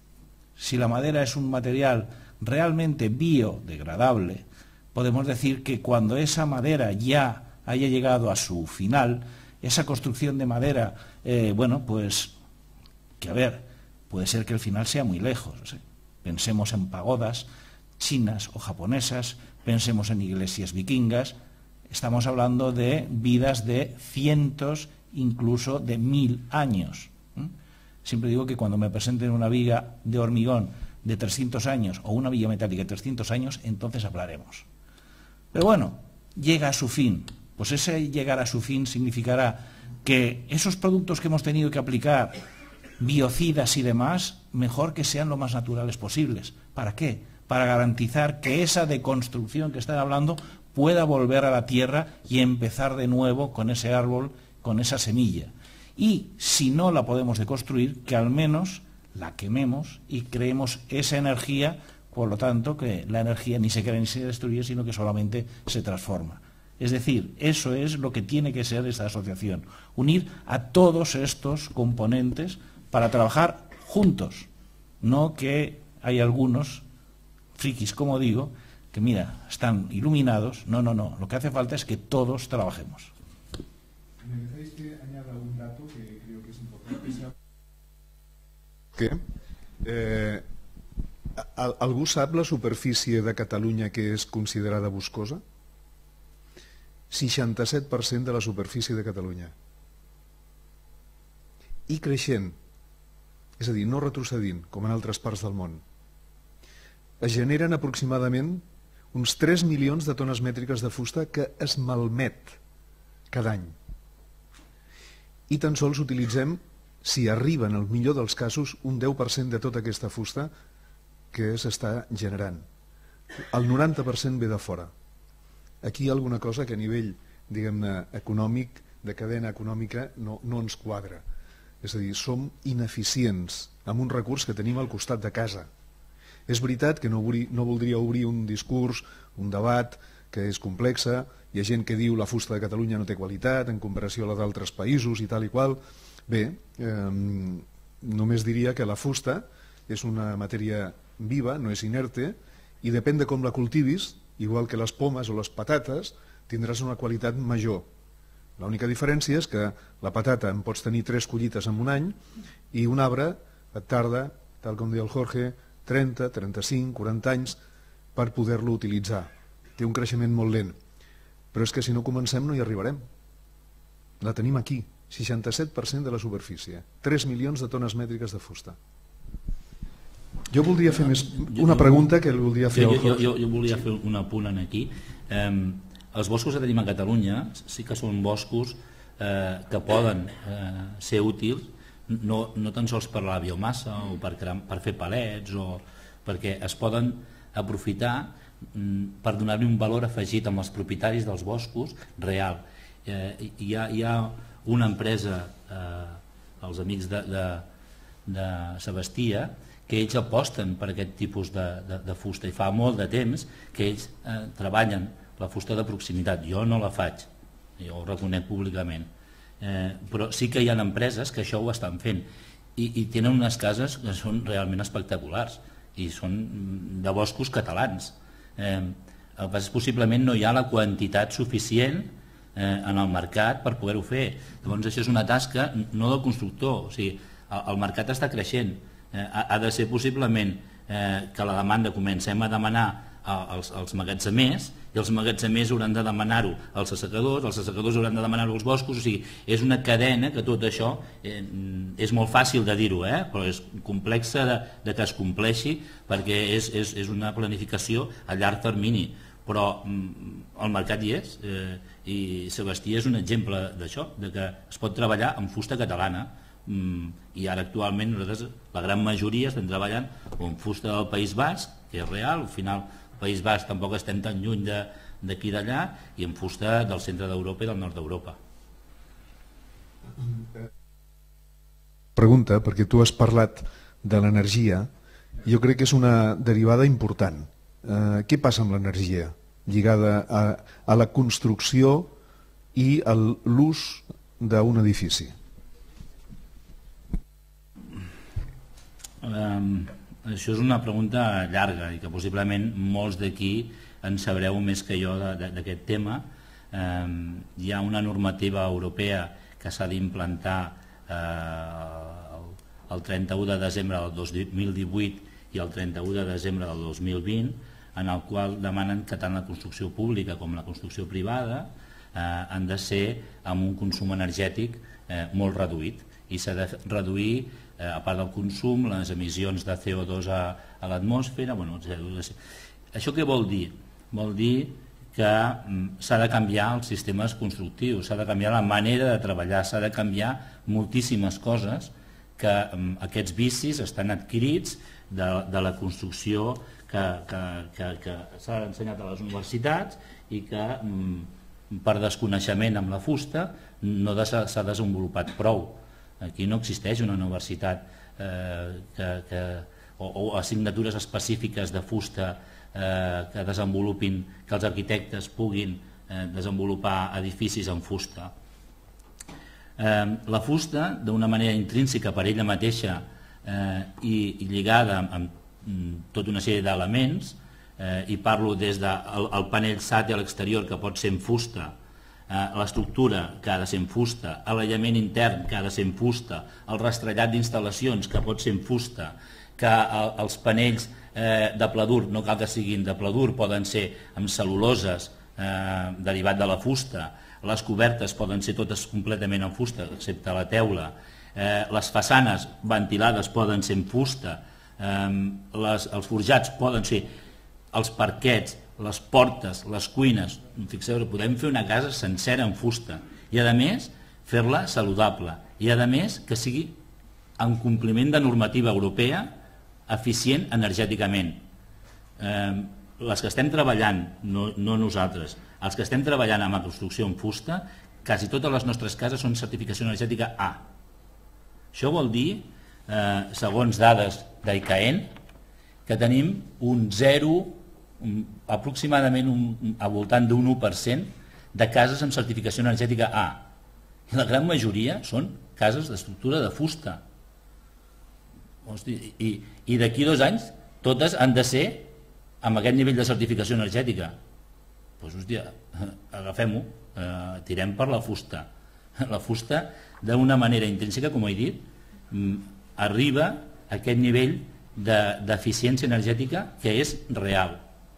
Si la madera es un material realmente biodegradable, podemos decir que cuando esa madera ya haya llegado a su final, esa construcción de madera, eh, bueno, pues que a ver, puede ser que el final sea muy lejos. ¿Sí? Pensemos en pagodas chinas o japonesas, pensemos en iglesias vikingas, estamos hablando de vidas de cientos, incluso de mil años. ¿Mm? Siempre digo que cuando me presenten una viga de hormigón de trescientos años o una viga metálica de trescientos años, entonces hablaremos. Pero bueno, llega a su fin. Pues ese llegar a su fin significará que esos productos que hemos tenido que aplicar, biocidas y demás, mejor que sean lo más naturales posibles. ¿Para qué? Para garantizar que esa deconstrucción que están hablando pueda volver a la tierra y empezar de nuevo con ese árbol, con esa semilla. Y si no la podemos deconstruir, que al menos la quememos y creemos esa energía, por lo tanto, que la energía ni se crea ni se destruye, sino que solamente se transforma. Es decir, eso es lo que tiene que ser esta asociación, unir a todos estos componentes para trabajar juntos, no que hay algunos frikis, como digo, que mira, están iluminados. No, no, no, lo que hace falta es que todos trabajemos. Me dejáis que añada un dato que creo que es importante. Que Eh, algú sap la superfície de Catalunya que és considerada boscosa? seixanta-set per cent de la superfície de Catalunya. I creixent, és a dir, no retrocedint, com en altres parts del món. Es generen aproximadament uns tres milions de tones mètriques de fusta que es malmet cada any. I tan sols utilitzem, si arriba en el millor dels casos, un deu per cent de tota aquesta fusta que s'està generant. El noranta per cent ve de fora. Aquí hi ha alguna cosa que a nivell, diguem-ne, econòmic, de cadena econòmica, no, no ens quadra. És a dir, som ineficients amb un recurs que tenim al costat de casa. És veritat que no, obri, no voldria obrir un discurs, un debat que és complexa, hi ha gent que diu la fusta de Catalunya no té qualitat en comparació a la d'altres països i tal i qual. Bé, eh, només diria que la fusta és una matèria viva, no és inerte, i depèn de com la cultivis, igual que les pomes o les patates, tindràs una qualitat major. L'única diferència és que la patata en pots tenir tres collites en un any i un arbre et tarda, tal com deia el Jorge, trenta, trenta-cinc, quaranta anys per poder-lo utilitzar. Té un creixement molt lent. Però és que si no comencem no hi arribarem. La tenim aquí, seixanta-set per cent de la superfície, tres milions de tones mètriques de fusta. Jo voldria fer més una pregunta que voldria fer jo, jo, jo, jo volia fer un apunt aquí. Eh, els boscos que tenim a Catalunya sí que són boscos eh, que poden eh, ser útils no, no tan sols per la biomassa o per, per fer palets o perquè es poden aprofitar mm, per donar-li un valor afegit amb els propietaris dels boscos real. Eh, hi, ha, hi ha una empresa, eh, els amics de, de, de Sebastia, que ells aposten per aquest tipus de, de, de fusta i fa molt de temps que ells eh, treballen la fusta de proximitat. Jo no la faig, jo ho reconec públicament, eh, però sí que hi ha empreses que això ho estan fent i, i tenen unes cases que són realment espectaculars i són de boscos catalans. Eh, el que és, possiblement no hi ha la quantitat suficient eh, en el mercat per poder-ho fer. Llavors això és una tasca no del constructor, o sigui, el, el mercat està creixent. Eh, ha de ser possiblement eh, que la demanda comencem a demanar als, als magatzemers i els magatzemers hauran de demanar-ho als assecadors, els assecadors hauran de demanar-ho als boscos, o sigui, és una cadena que tot això eh, és molt fàcil de dir-ho, eh, però és complexa de, de que es compleixi perquè és, és, és una planificació a llarg termini, però mm, el mercat hi és eh, i Sebastia és un exemple d'això, de que es pot treballar amb fusta catalana. Mm, i ara actualment nosaltres, la gran majoria estem treballant amb fusta del País Basc, que és real, al final el País Basc tampoc estem tan lluny d'aquí d'allà, i amb fusta del centre d'Europa i del nord d'Europa. Pregunta, perquè tu has parlat de l'energia, jo crec que és una derivada important. Eh, què passa amb l'energia lligada a, a la construcció i a l'ús d'un edifici? Um, això és una pregunta llarga i que possiblement molts d'aquí en sabreu més que jo d'aquest tema. Um, hi ha una normativa europea que s'ha d'implantar eh, el, el trenta-u de desembre del dos mil divuit i el trenta-u de desembre del dos mil vint, en el qual demanen que tant la construcció pública com la construcció privada eh, han de ser amb un consum energètic eh, molt reduït i s'ha de reduir eh, a part del consum, les emissions de C O dos a, a l'atmosfera. Bueno, això què vol dir? Vol dir que mm, s'ha de canviar els sistemes constructius, s'ha de canviar la manera de treballar, s'ha de canviar moltíssimes coses que mm, aquests vicis estan adquirits de, de la construcció que, que, que, que s'ha ensenyat a les universitats i que mm, per desconeixement amb la fusta no s'ha desenvolupat prou. Aquí no existeix una universitat eh, que, que, o, o assignatures específiques de fusta eh, que desenvolupin, que els arquitectes puguin eh, desenvolupar edificis en fusta. Eh, la fusta, d'una manera intrínseca per ella mateixa eh, i, i lligada amb, amb tota una sèrie d'elements, eh, i parlo des del el panell S A T a l'exterior que pot ser en fusta, l'estructura que ha de ser en fusta, l'aïllament intern que ha de ser en fusta, el rastrellat d'instal·lacions que pot ser en fusta, que els panells de pla dur no cal que siguin de pla dur, poden ser amb cel·luloses derivat de la fusta, les cobertes poden ser totes completament en fusta, excepte la teula, les façanes ventilades poden ser en fusta, els forjats poden ser els parquets, les portes, les cuines. Fixeu, podem fer una casa sencera en fusta i a més fer-la saludable i a més que sigui en compliment de normativa europea eficient energèticament. Les que estem treballant, no, no nosaltres, els que estem treballant amb la construcció en fusta, quasi totes les nostres cases són certificació energètica A. Això vol dir, eh, segons dades d'I C A E N, que tenim un zero, un, aproximadament un, al voltant d'un u per cent de cases amb certificació energètica A. I la gran majoria són cases d'estructura de fusta. Hosti, i i d'aquí dos anys totes han de ser amb aquest nivell de certificació energètica. Doncs, hòstia, agafem-ho, eh, tirem per la fusta. La fusta, d'una manera intrínseca, com he dit, arriba a aquest nivell d'eficiència energètica que és real.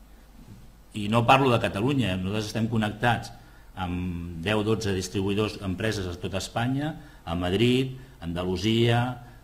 I no parlo de Catalunya, nosaltres estem connectats amb deu o dotze distribuïdors, empreses a tota Espanya, a Madrid, a Andalusia,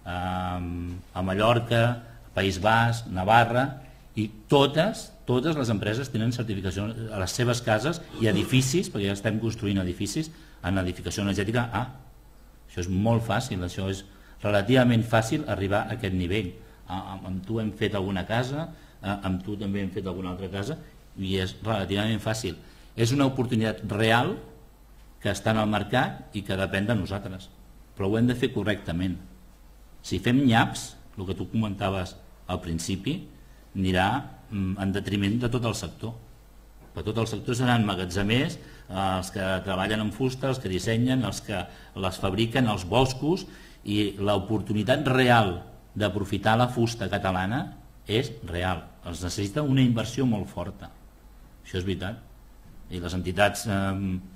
a Mallorca, a País Basc, Navarra, i totes, totes les empreses tenen certificació a les seves cases i edificis, perquè ja estem construint edificis en edificació energètica A. Això és molt fàcil, això és relativament fàcil arribar a aquest nivell. Amb tu hem fet alguna casa, amb tu també hem fet alguna altra casa i és relativament fàcil. És una oportunitat real que està en el mercat i que depèn de nosaltres, però ho hem de fer correctament. Si fem nyaps, el que tu comentaves al principi, anirà en detriment de tot el sector. Per tot el sector seran magatzemers, els que treballen en fusta, els que dissenyen, els que les fabriquen, els boscos, i l'oportunitat real d'aprofitar la fusta catalana és real. Es necessita una inversió molt forta. Això és veritat. I les entitats eh,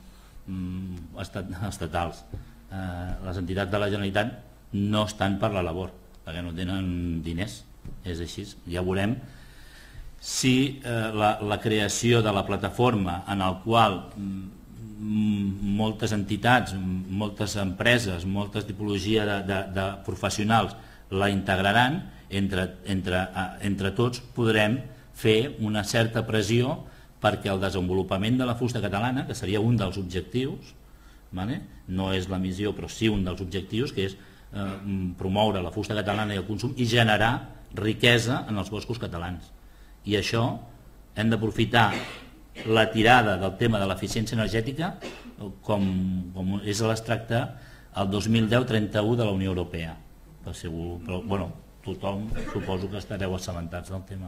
estatals, eh, les entitats de la Generalitat no estan per la labor, perquè no tenen diners. És així. Ja veurem si eh, la, la creació de la plataforma en el qual moltes entitats, moltes empreses, moltes tipologies de, de, de professionals la integraran, entre, entre, entre tots podrem fer una certa pressió perquè el desenvolupament de la fusta catalana, que seria un dels objectius, vale? No és la missió però sí un dels objectius, que és eh, promoure la fusta catalana i el consum i generar riquesa en els boscos catalans. I això hem d'aprofitar la tirada del tema de l'eficiència energètica com, com és l'extracte el dos mil deu trenta-u de la Unió Europea. Per segur, però bueno, tothom suposo que estareu assabentats del tema.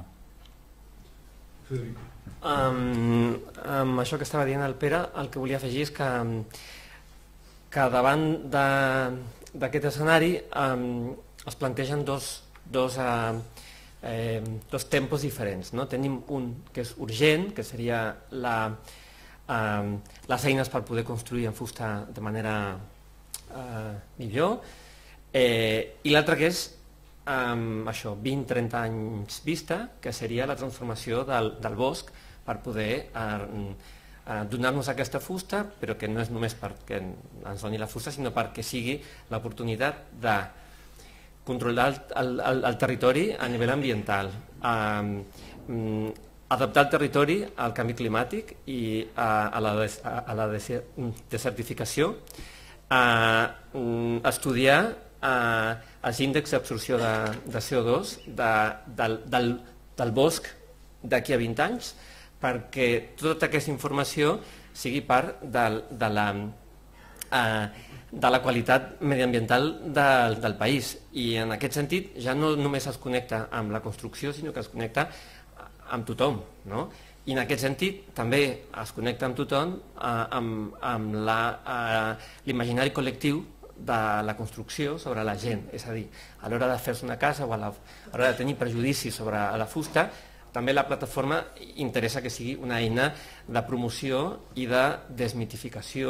Um, amb això que estava dient el Pere, el que volia afegir és que, que davant d'aquest escenari um, es plantegen dos, dos uh, Eh, dos tempos diferents, no? Tenim un que és urgent, que seria la, eh, les eines per poder construir en fusta de manera eh, millor, eh, i l'altre que és eh, això, vint a trenta anys vista, que seria la transformació del, del bosc per poder eh, eh, donar-nos aquesta fusta, però que no és només perquè ens doni la fusta, sinó perquè sigui l'oportunitat de controlar el, el, el territori a nivell ambiental, eh, adaptar el territori al canvi climàtic i a, a la, des, a la desertificació, eh, estudiar eh, els índexs d'absorció de, de C O dos de, del, del, del bosc d'aquí a vint anys, perquè tota aquesta informació sigui part de, de la... Eh, de la qualitat mediambiental del, del país, i en aquest sentit ja no només es connecta amb la construcció, sinó que es connecta amb tothom, no? I en aquest sentit també es connecta amb tothom eh, amb, amb l'imaginari col·lectiu de la construcció sobre la gent, és a dir, a l'hora de fer-se una casa o a l'hora de tenir prejudicis sobre la fusta, també la plataforma interessa que sigui una eina de promoció i de desmitificació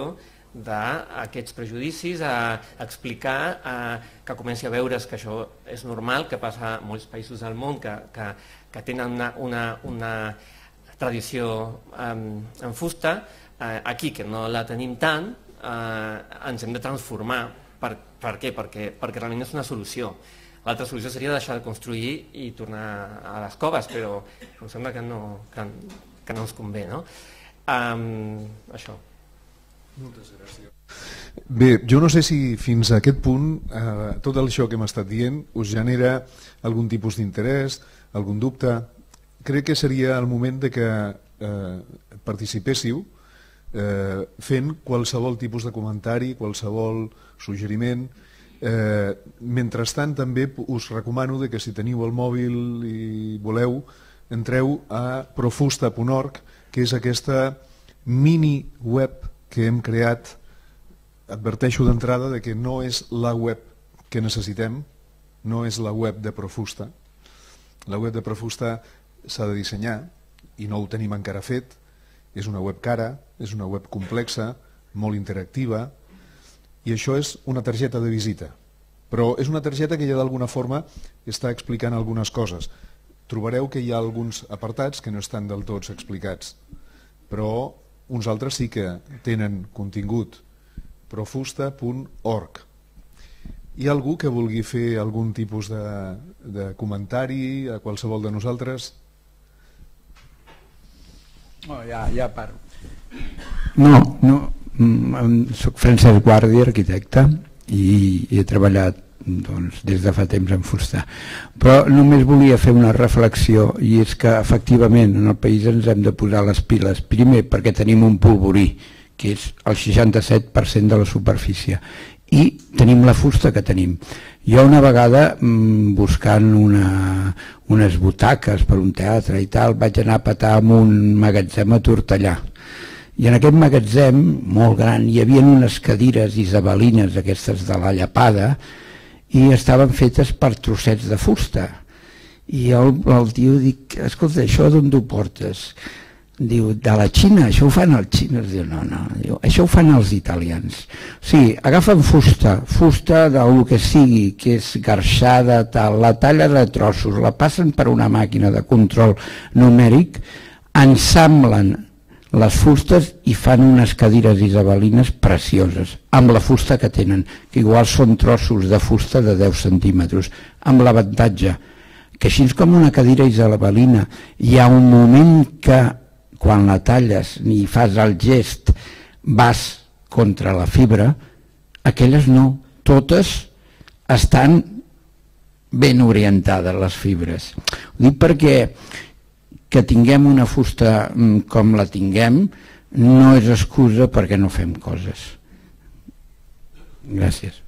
d'aquests prejudicis, a explicar, a, que comenci a veure's que això és normal, que passa a molts països del món que, que, que tenen una, una, una tradició um, en fusta, uh, aquí que no la tenim tant, uh, ens hem de transformar. Per, per què? Perquè, perquè realment és una solució. L'altra solució seria deixar de construir i tornar a les coves, però em sembla que no, que, que no ens convé, no? Um, això. Moltes gràcies. Bé, jo no sé si fins a aquest punt eh, tot això que hem estat dient us genera algun tipus d'interès, algun dubte. Crec que seria el moment de que eh, participéssiu eh, fent qualsevol tipus de comentari, qualsevol suggeriment. Eh, mentrestant també us recomano de que si teniu el mòbil i voleu, entreu a profusta punt org, que és aquesta mini web que hem creat. Adverteixo d'entrada de que no és la web que necessitem, no és la web de Profusta. La web de Profusta s'ha de dissenyar i no ho tenim encara fet. És una web cara, és una web complexa, molt interactiva, i això és una targeta de visita. Però és una targeta que ja d'alguna forma està explicant algunes coses. Trobareu que hi ha alguns apartats que no estan del tot explicats, però uns altres sí que tenen contingut. Profusta punt org. Hi ha algú que vulgui fer algun tipus de, de comentari a qualsevol de nosaltres? Oh, ja, ja paro. No, no, soc Francesc Guàrdia, arquitecte, i, i he treballat doncs, des de fa temps en fusta. Però només volia fer una reflexió, i és que efectivament en el país ens hem de posar les piles. Primer perquè tenim un polvorí, que és el seixanta-set per cent de la superfície, i tenim la fusta que tenim. Jo una vegada, buscant una, unes butaques per un teatre i tal, vaig anar a petar en un magatzem a Tortellà. I en aquest magatzem, molt gran, hi havia unes cadires isabelines, aquestes de la Llapada, i estaven fetes per trossets de fusta. I el, el tio dic, escolta, això d'on ho portes? Diu, de la Xina, això ho fan els xines. Diu, no, no, diu, això ho fan els italians. O sigui, agafen fusta, fusta del que sigui, que és garxada, tal, la talla de trossos, la passen per una màquina de control numèric, ensamblen les fustes i fan unes cadires isabelines precioses, amb la fusta que tenen, que igual són trossos de fusta de deu centímetres, amb l'avantatge que així com una cadira isabelina hi ha un moment que quan la talles i fas el gest vas contra la fibra, aquelles no, totes estan ben orientades les fibres. Ho dic perquè que tinguem una fusta com la tinguem no és excusa perquè no fem coses. Gràcies.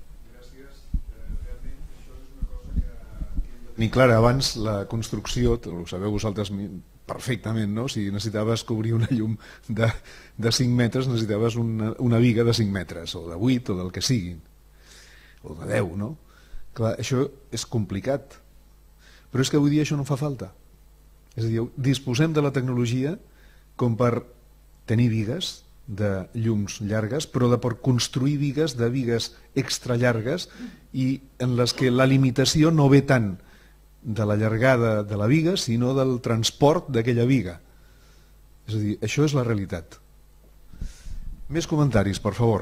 Ni clara, abans la construcció, ho sabeu vosaltres perfectament, no? Si necessitaves cobrir una llum de, de cinc metres, necessitaves una, una viga de cinc metres, o de vuit, o del que sigui, o de deu, no? Clar, això és complicat, però és que avui dia això no fa falta. És a dir, disposem de la tecnologia com per tenir vigues de llums llargues, però de per construir vigues de vigues extra llargues i en les que la limitació no ve tant de la llargada de la viga, sinó del transport d'aquella viga. És a dir, això és la realitat. Més comentaris, per favor.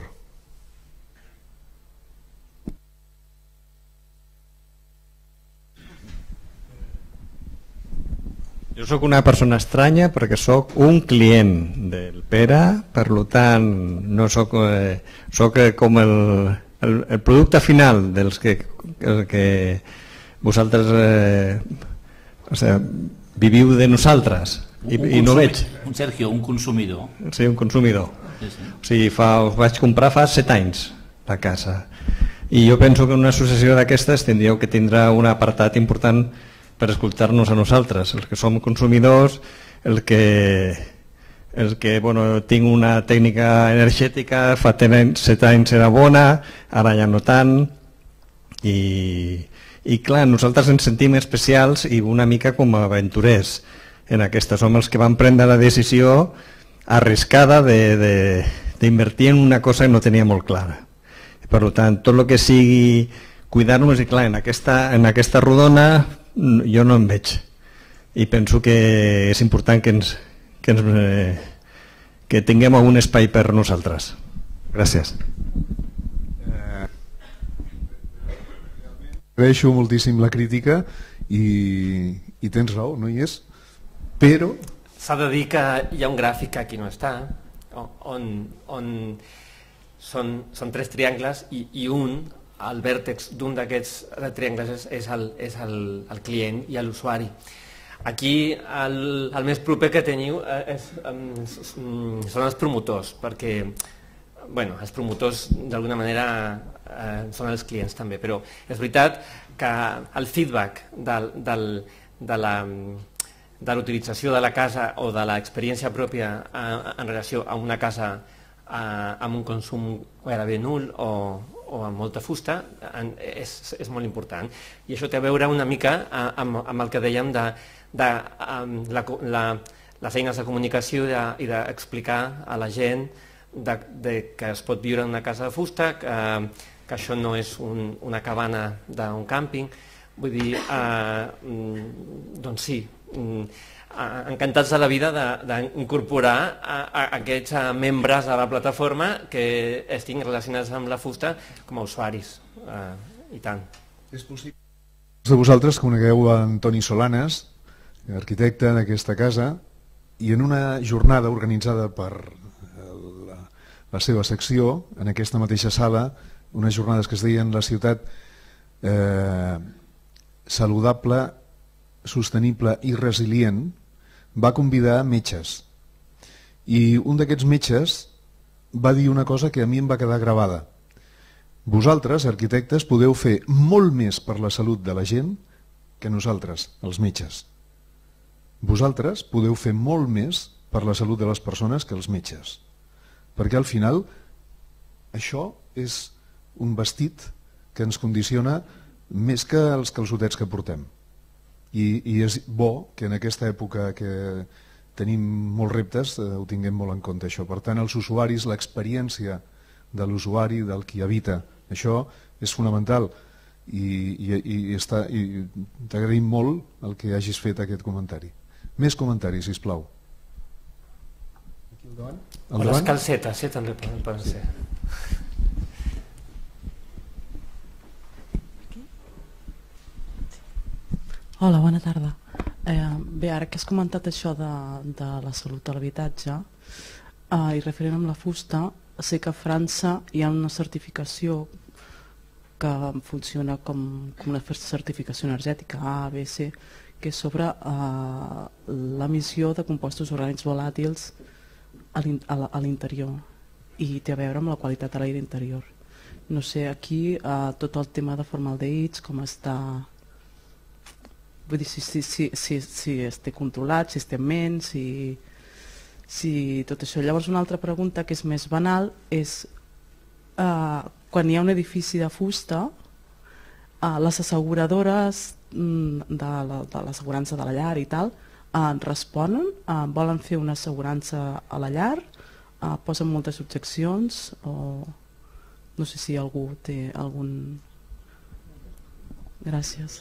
Jo sóc una persona estranya perquè sóc un client del Pere, per tant no sóc, eh, sóc com el, el, el producte final dels que, el que vosaltres eh, o sigui, viviu de nosaltres i, un, i no veig. Un Sergio, un consumidor. Sí, un consumidor. Sí, sí. O sigui, fa, us vaig comprar fa set anys la casa i jo penso que una associació d'aquestes tindríeu que tindrà un apartat important per escoltar-nos a nosaltres, els que som consumidors, el que, el que bueno, tinc una tècnica energètica, fa set anys era bona, ara ja no tant, i, i clar, nosaltres ens sentim especials i una mica com a aventurers en aquesta. Som els que van prendre la decisió arriscada de, de d'invertir en una cosa que no tenia molt clara. Per tant, tot el que sigui cuidar-nos, i clar, en aquesta, en aquesta rodona jo no em veig. I penso que és important que, ens, que, ens, eh, que tinguem algun espai per nosaltres. Gràcies. Agraeixo moltíssim la crítica i, i tens raó, no hi és, però... S'ha de dir que hi ha un gràfic que aquí no està, on, on són, són tres triangles i, i un, el vèrtex d'un d'aquests triangles és, és, el, és el, el client i l'usuari. Aquí el, el més proper que teniu és, és, són els promotors, perquè bueno, els promotors d'alguna manera eh, són els clients també, però és veritat que el feedback del, del, de la de l'utilització de la casa o de l'experiència pròpia eh, en relació a una casa eh, amb un consum gairebé nul o, o amb molta fusta en, és, és molt important. I això té a veure una mica eh, amb, amb el que dèiem de, de um, la, la, les eines de comunicació de, i d'explicar a la gent de, de que es pot viure en una casa de fusta, que, que això no és un, una cabana d'un càmping. Vull dir, eh, doncs sí, encantats de la vida d'incorporar a, a aquests membres de la plataforma que estiguin relacionats amb la fusta com a usuaris, eh, i tant. És possible que de vosaltres conegueu a Antoni Solanes, arquitecte d'aquesta casa, i en una jornada organitzada per la, la seva secció, en aquesta mateixa sala, unes jornades que es deien La ciutat eh, saludable, sostenible i resilient, va convidar metges. I un d'aquests metges va dir una cosa que a mi em va quedar gravada. Vosaltres, arquitectes, podeu fer molt més per la salut de la gent que nosaltres, els metges. Vosaltres podeu fer molt més per la salut de les persones que els metges. Perquè al final això és un vestit que ens condiciona més que els calçotets que portem. I, i és bo que en aquesta època que tenim molts reptes eh, ho tinguem molt en compte això. Per tant, els usuaris, l'experiència de l'usuari, del qui habita, això és fonamental i, i, i, està, i t'agraïm molt el que hagis fet aquest comentari. Més comentaris, sisplau. Aquí al davant. O les calcetes, eh, també poden ser. Hola, bona tarda. Eh, bé, ara que has comentat això de, de la salut de l'habitatge eh, i referent amb la fusta, sé que a França hi ha una certificació que funciona com, com una certificació energètica A, B, C, que és sobre eh, l'emissió de compostos orgànics volàtils a l'interior i té a veure amb la qualitat de l'aire interior. No sé, aquí eh, tot el tema de formaldehíds, com està... Vull dir, si, si, si, si, si es té controlat, si es té en ment, si, si tot això. Llavors una altra pregunta que és més banal és eh, quan hi ha un edifici de fusta, eh, les asseguradores de l'assegurança de la llar i tal, eh, responen, eh, volen fer una assegurança a la llar, eh, posen moltes objeccions o no sé si algú té algun... Gràcies.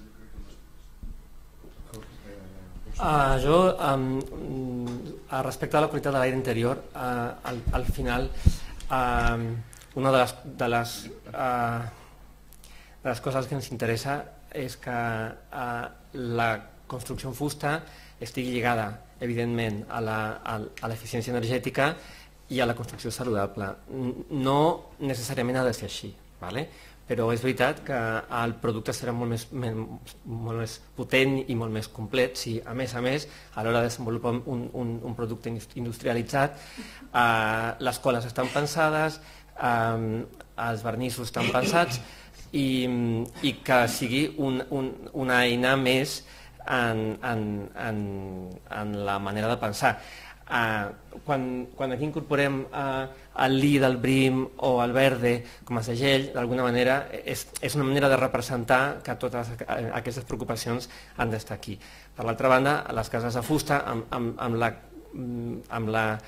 Uh, jo, um, respecte a la qualitat de l'aire interior, uh, al, al final uh, una de les, de, les, uh, de les coses que ens interessa és que uh, la construcció en fusta estigui lligada, evidentment, a l'eficiència energètica i a la construcció saludable. No necessàriament ha de ser així, ¿vale? Però és veritat que el producte serà molt més, molt més potent i molt més complet si, a més a més, a l'hora de desenvolupar un, un, un producte industrialitzat, eh, les coles estan pensades, eh, els vernissos estan pensats i, i que sigui un, un, una eina més en, en, en, en la manera de pensar. Uh, quan, quan aquí incorporem uh, el L I del B R I M o el verde com a segell, d'alguna manera és, és una manera de representar que totes aquestes preocupacions han d'estar aquí. Per l'altra banda, les cases de fusta amb, amb, amb, la, amb la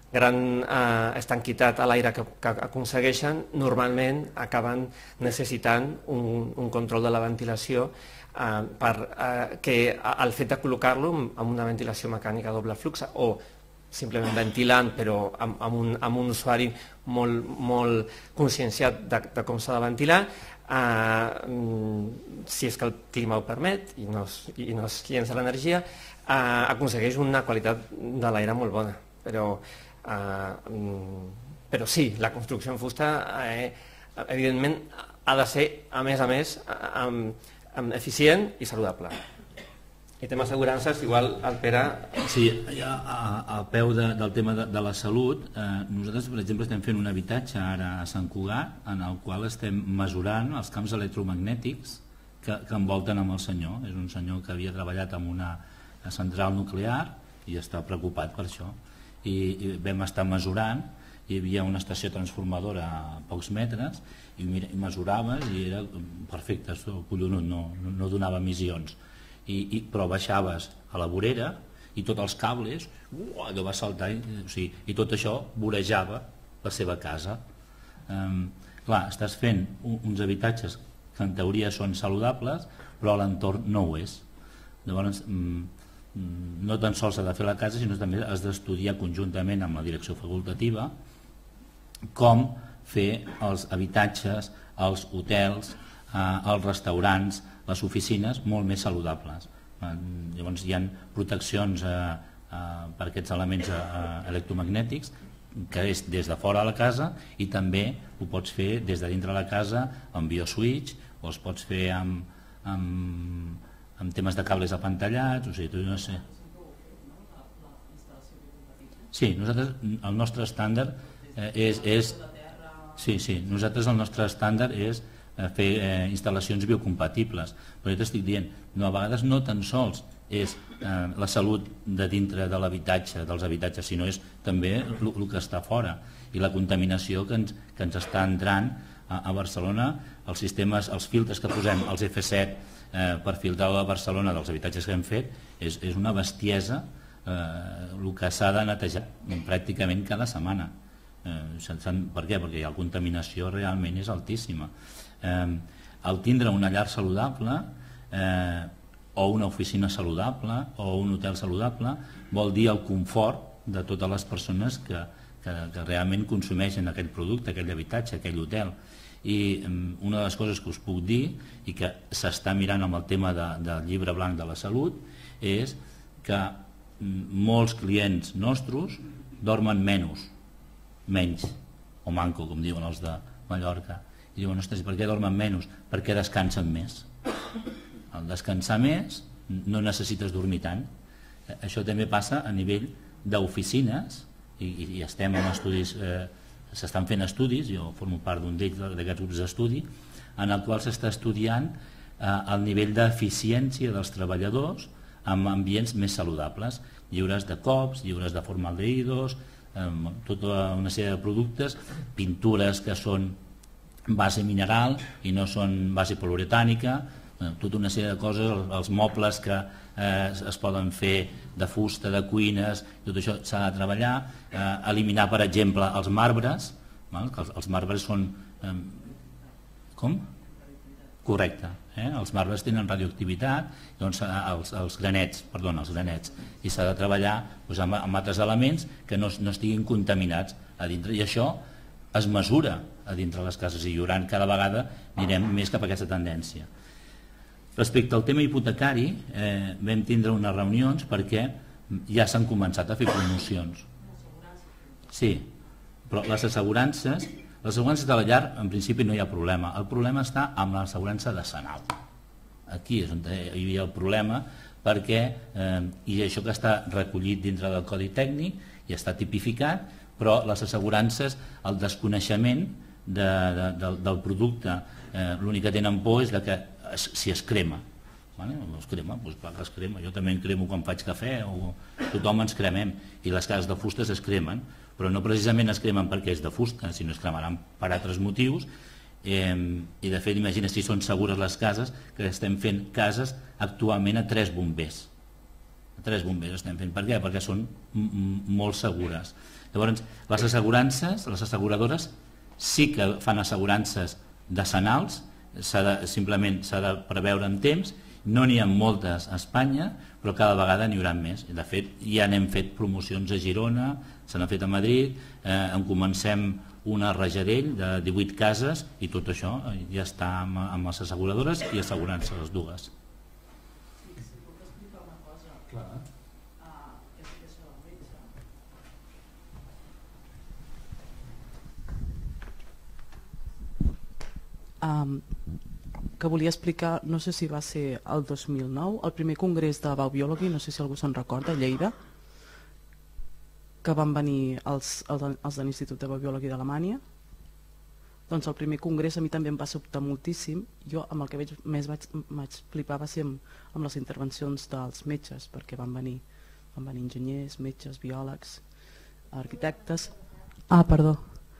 gran eh, estanquitat a l'aire que, que aconsegueixen, normalment acaben necessitant un, un control de la ventilació eh, per eh, que el fet de col·locar-lo amb una ventilació mecànica a doble flux o simplement ventilant però amb, amb, un, amb un usuari molt, molt conscienciat de, de com s'ha de ventilar, eh, si és que el clima ho permet i no es, i no es llença l'energia, eh, aconsegueix una qualitat de l'aire molt bona. Però, eh, però sí, la construcció en fusta eh, evidentment ha de ser, a més a més, eh, eh, eficient i saludable. I tema assegurances, igual el Pere... Sí, ja al peu de, del tema de, de la salut, eh, nosaltres, per exemple, estem fent un habitatge ara a Sant Cugat, en el qual estem mesurant els camps electromagnètics que, que envolten amb el senyor. És un senyor que havia treballat en una central nuclear i està preocupat per això. I, i vam estar mesurant, hi havia una estació transformadora a pocs metres, i, mira, i mesuraves i era perfecte, collonut, no, no, no donava emissions. I, i, però baixaves a la vorera i tots els cables uh, allò va saltar i, o sigui, i tot això vorejava la seva casa. Um, clar, estàs fent un, uns habitatges que en teoria són saludables però l'entorn no ho és. Llavors um, no tan sols s'ha de fer la casa sinó també has d'estudiar conjuntament amb la direcció facultativa com fer els habitatges, els hotels, eh, els restaurants, les oficines molt més saludables. Llavors hi ha proteccions eh, eh, per aquests elements eh, electromagnètics que és des de fora de la casa i també ho pots fer des de dintre de la casa amb bioswitch o els pots fer amb, amb, amb temes de cables apantallats, o sigui, tu no sé. Sí, nosaltres, el nostre estàndard eh, és, és... Sí, sí, nosaltres el nostre estàndard és fer eh, instal·lacions biocompatibles, però jo t'estic dient, no, a vegades no tan sols és eh, la salut de dintre de l'habitatge, dels habitatges, sinó és també el que està fora i la contaminació que ens, que ens està entrant a, a Barcelona, els sistemes, els filtres que posem, els F set eh, per filtrar a Barcelona dels habitatges que hem fet, és, és una bestiesa eh, el que s'ha de netejar pràcticament cada setmana. Eh, per què? Perquè la contaminació realment és altíssima. Eh, el tindre una llar saludable eh, o una oficina saludable o un hotel saludable vol dir el confort de totes les persones que, que, que realment consumeixen aquell producte, aquell habitatge, aquell hotel. I eh, una de les coses que us puc dir i que s'està mirant amb el tema de, del llibre blanc de la salut és que molts clients nostres dormen menys, menys, o manco, com diuen els de Mallorca. I diuen, ostres, per què dormen menys? Perquè descansen més. Al descansar més no necessites dormir tant. Això també passa a nivell d'oficines i, i estem en estudis, eh, s'estan fent estudis, jo formo part d'un d'ells, d'aquests grups d'estudi, en el qual s'està estudiant eh, el nivell d'eficiència dels treballadors amb ambients més saludables, lliures de cops, lliures de formaldehídos, eh, tota una sèrie de productes, pintures que són base mineral i no són base poliuretànica, tota una sèrie de coses, els mobles que eh, es poden fer de fusta, de cuines, tot això s'ha de treballar, eh, eliminar per exemple els marbres, val? Que els, els marbres són... Eh, com? Correcte, eh? Els marbres tenen radioactivitat, doncs els, els granets, perdona, els granets, i s'ha de treballar doncs, amb, amb altres elements que no, no estiguin contaminats a dintre, i això es mesura a dintre les cases i durant cada vegada anirem més cap a aquesta tendència. Respecte al tema hipotecari, eh, vam tindre unes reunions perquè ja s'han començat a fer promocions. Sí, però les assegurances, les assegurances de la llar en principi no hi ha problema. El problema està amb l'assegurança de Senal. Aquí és on hi havia el problema perquè, eh, i això que està recollit dintre del Codi Tècnic i està tipificat, però les assegurances, el desconeixement de, de, de, del producte, eh, l'únic que tenen por és de que es, si es crema. Vale? Es crema, doncs clar que es crema. Jo també em cremo quan faig cafè, o tothom ens cremem, i les cases de fustes es cremen, però no precisament es cremen perquè és de fusta, sinó es cremaran per altres motius, eh, i de fet imagina si són segures les cases, que estem fent cases actualment a tres bombers. A tres bombers estem fent. Per què? Perquè són molt segures. Llavors, les assegurances, les asseguradores sí que fan assegurances decenals, de, simplement s'ha de preveure en temps, no n'hi ha moltes a Espanya, però cada vegada n'hi haurà més. De fet, ja n'hem fet promocions a Girona, se n'ha fet a Madrid, eh, en comencem una a Rajadell de divuit cases i tot això ja està amb, amb les asseguradores i assegurances les dues. Sí, si puc explicar una cosa. Clar. Ah, és que això del metge. Um, que volia explicar, no sé si va ser el dos mil nou, el primer congrés de Baubiology, no sé si algú se'n recorda, a Lleida, que van venir els, els de l'Institut de Baubiology d'Alemanya. Doncs el primer congrés a mi també em va sobtar moltíssim. Jo amb el que veig, més vaig, vaig flipar va ser amb, amb les intervencions dels metges, perquè van venir, van venir enginyers, metges, biòlegs, arquitectes. Ah, perdó.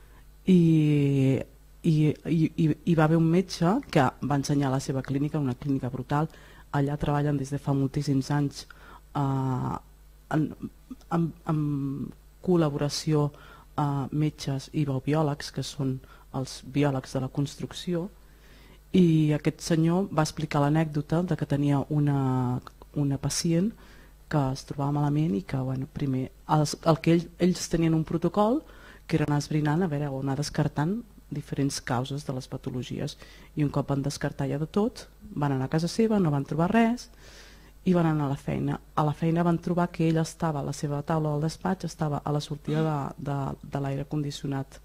I, i, i, i va haver un metge que va ensenyar la seva clínica, una clínica brutal. Allà treballen des de fa moltíssims anys eh, en, en, en col·laboració eh, metges i baubiòlegs, que són els biòlegs de la construcció, i aquest senyor va explicar l'anècdota de que tenia una, una pacient que es trobava malament i que, bueno, primer, els, el que ell, ells tenien un protocol que era anar esbrinant, a veure, o anar descartant diferents causes de les patologies, i un cop van descartar ja de tot, van anar a casa seva, no van trobar res i van anar a la feina. A la feina van trobar que ell estava, la seva taula del despatx estava a la sortida de, de, de l'aire condicionat.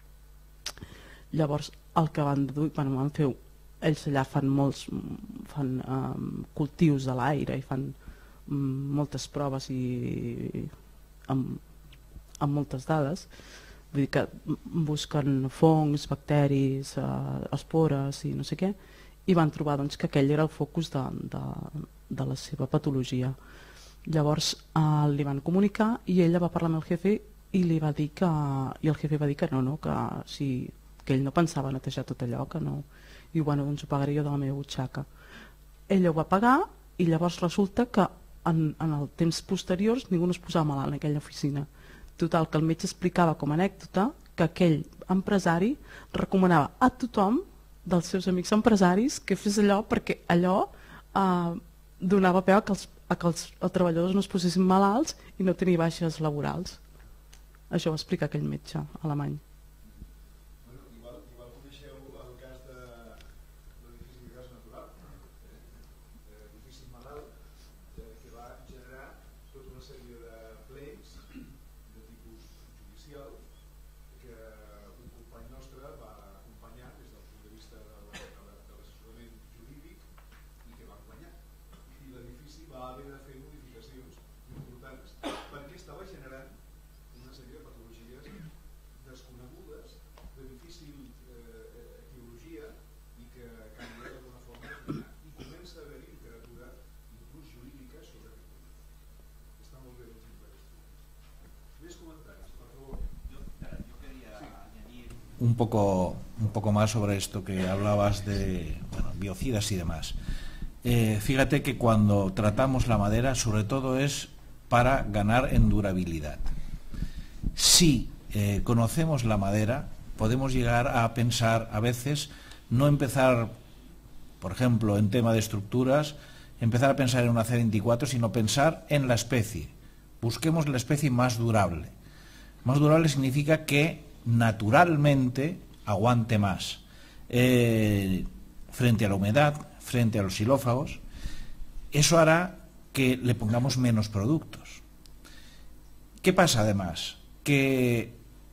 Llavors el que van deduir, bueno, van fer, ells allà fan molts fan um, cultius de l'aire i fan um, moltes proves i amb, amb moltes dades, vull dir que busquen fongs, bacteris, uh, espores i no sé què, i van trobar, doncs, que aquell era el focus de, de, de la seva patologia. Llavors uh, li van comunicar i ella va parlar amb el jefe i li va dir que, i el jefe va dir que no, no, que si que ell no pensava netejar tot allò, que no, i bueno, doncs ho pagaré jo de la meva butxaca. Ella ho va pagar i llavors resulta que en, en el temps posteriors ningú no es posava malalt en aquella oficina. Total, que el metge explicava com a anècdota que aquell empresari recomanava a tothom dels seus amics empresaris que fes allò perquè allò eh, donava peu a que, els, a que els, els treballadors no es posessin malalts i no tenir baixes laborals. Això ho va explicar aquell metge alemany. Un poco, un poco más sobre esto que hablabas de bueno, biocidas y demás. Eh, fíjate que cuando tratamos la madera, sobre todo es para ganar en durabilidad. Si eh, conocemos la madera, podemos llegar a pensar, a veces, no empezar, por ejemplo, en tema de estructuras, empezar a pensar en una C veinticuatro, sino pensar en la especie. Busquemos la especie más durable. Más durable significa que naturalmente aguante más eh, frente a la humedad, frente a los xilófagos. Eso hará que le pongamos menos productos. ¿Qué pasa además? Que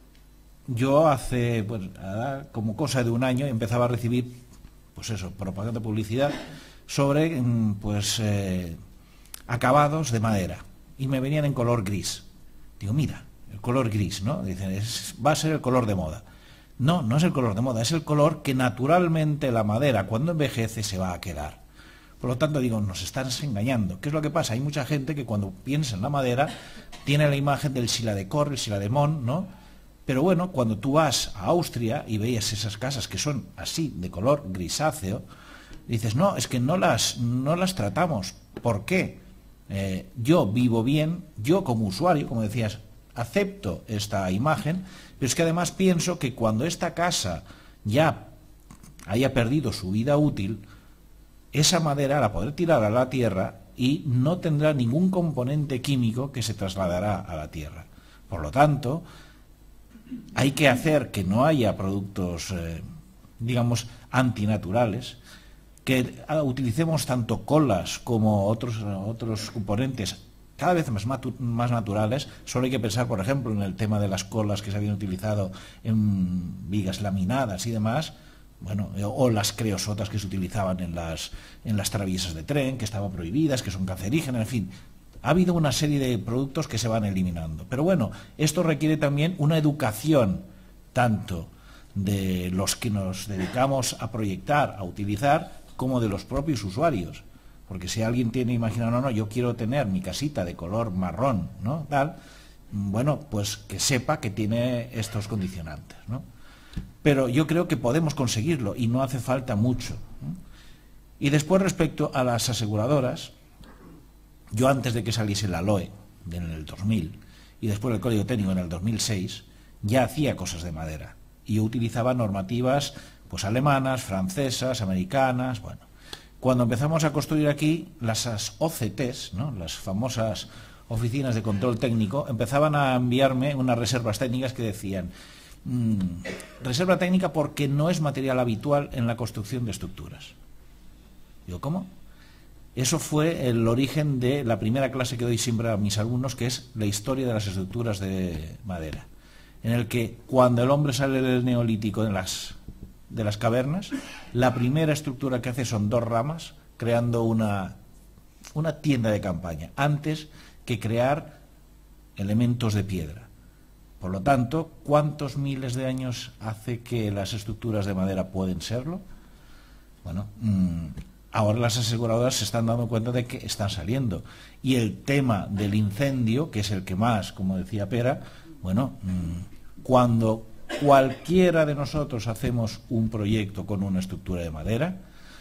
yo hace, pues, como cosa de un año empezaba a recibir, pues eso, propaganda, publicidad sobre pues eh, acabados de madera y me venían en color gris. Digo, mira, el color gris, ¿no? Dicen, es, va a ser el color de moda. No, no es el color de moda, es el color que naturalmente la madera cuando envejece se va a quedar. Por lo tanto, digo, nos están engañando. ¿Qué es lo que pasa? Hay mucha gente que cuando piensa en la madera tiene la imagen del Siladecor, el Silademont, ¿no? Pero bueno, cuando tú vas a Austria y veías esas casas que son así, de color grisáceo, dices, no, es que no las, no las tratamos. ¿Por qué? Eh, yo vivo bien, yo como usuario, como decías, acepto esta imagen, pero es que además pienso que cuando esta casa ya haya perdido su vida útil, esa madera la podré tirar a la tierra y no tendrá ningún componente químico que se trasladará a la tierra. Por lo tanto, hay que hacer que no haya productos, eh, digamos, antinaturales, que utilicemos tanto colas como otros, otros componentes cada vez más, más naturales. Solo hay que pensar, por ejemplo, en el tema de las colas que se habían utilizado en vigas laminadas y demás, bueno, o las creosotas que se utilizaban en las, en las traviesas de tren, que estaban prohibidas, que son cancerígenas, en fin. Ha habido una serie de productos que se van eliminando. Pero bueno, esto requiere también una educación, tanto de los que nos dedicamos a proyectar, a utilizar, como de los propios usuarios. Porque si alguien tiene, imagina, no, no, yo quiero tener mi casita de color marrón, ¿no? Tal, bueno, pues que sepa que tiene estos condicionantes, ¿no? Pero yo creo que podemos conseguirlo y no hace falta mucho, ¿no? Y después, respecto a las aseguradoras, yo antes de que saliese la L O E en el dos mil y después el Código Técnico en el dos mil seis, ya hacía cosas de madera. Y yo utilizaba normativas pues alemanas, francesas, americanas, bueno. Cuando empezamos a construir aquí, las O C Ts, ¿no?, las famosas oficinas de control técnico, empezaban a enviarme unas reservas técnicas que decían mmm, reserva técnica porque no es material habitual en la construcción de estructuras. Digo, ¿cómo? Eso fue el origen de la primera clase que doy siempre a mis alumnos, que es la historia de las estructuras de madera, en el que cuando el hombre sale del neolítico de las, de las cavernas, la primera estructura que hace son dos ramas, creando una, una tienda de campaña, antes que crear elementos de piedra. Por lo tanto, ¿cuántos miles de años hace que las estructuras de madera pueden serlo? Bueno, mmm, ahora las aseguradoras se están dando cuenta de que están saliendo. Y el tema del incendio, que es el que más, como decía Pera, bueno, mmm, cuando cualquiera de nosotros hacemos un proyecto con una estructura de madera,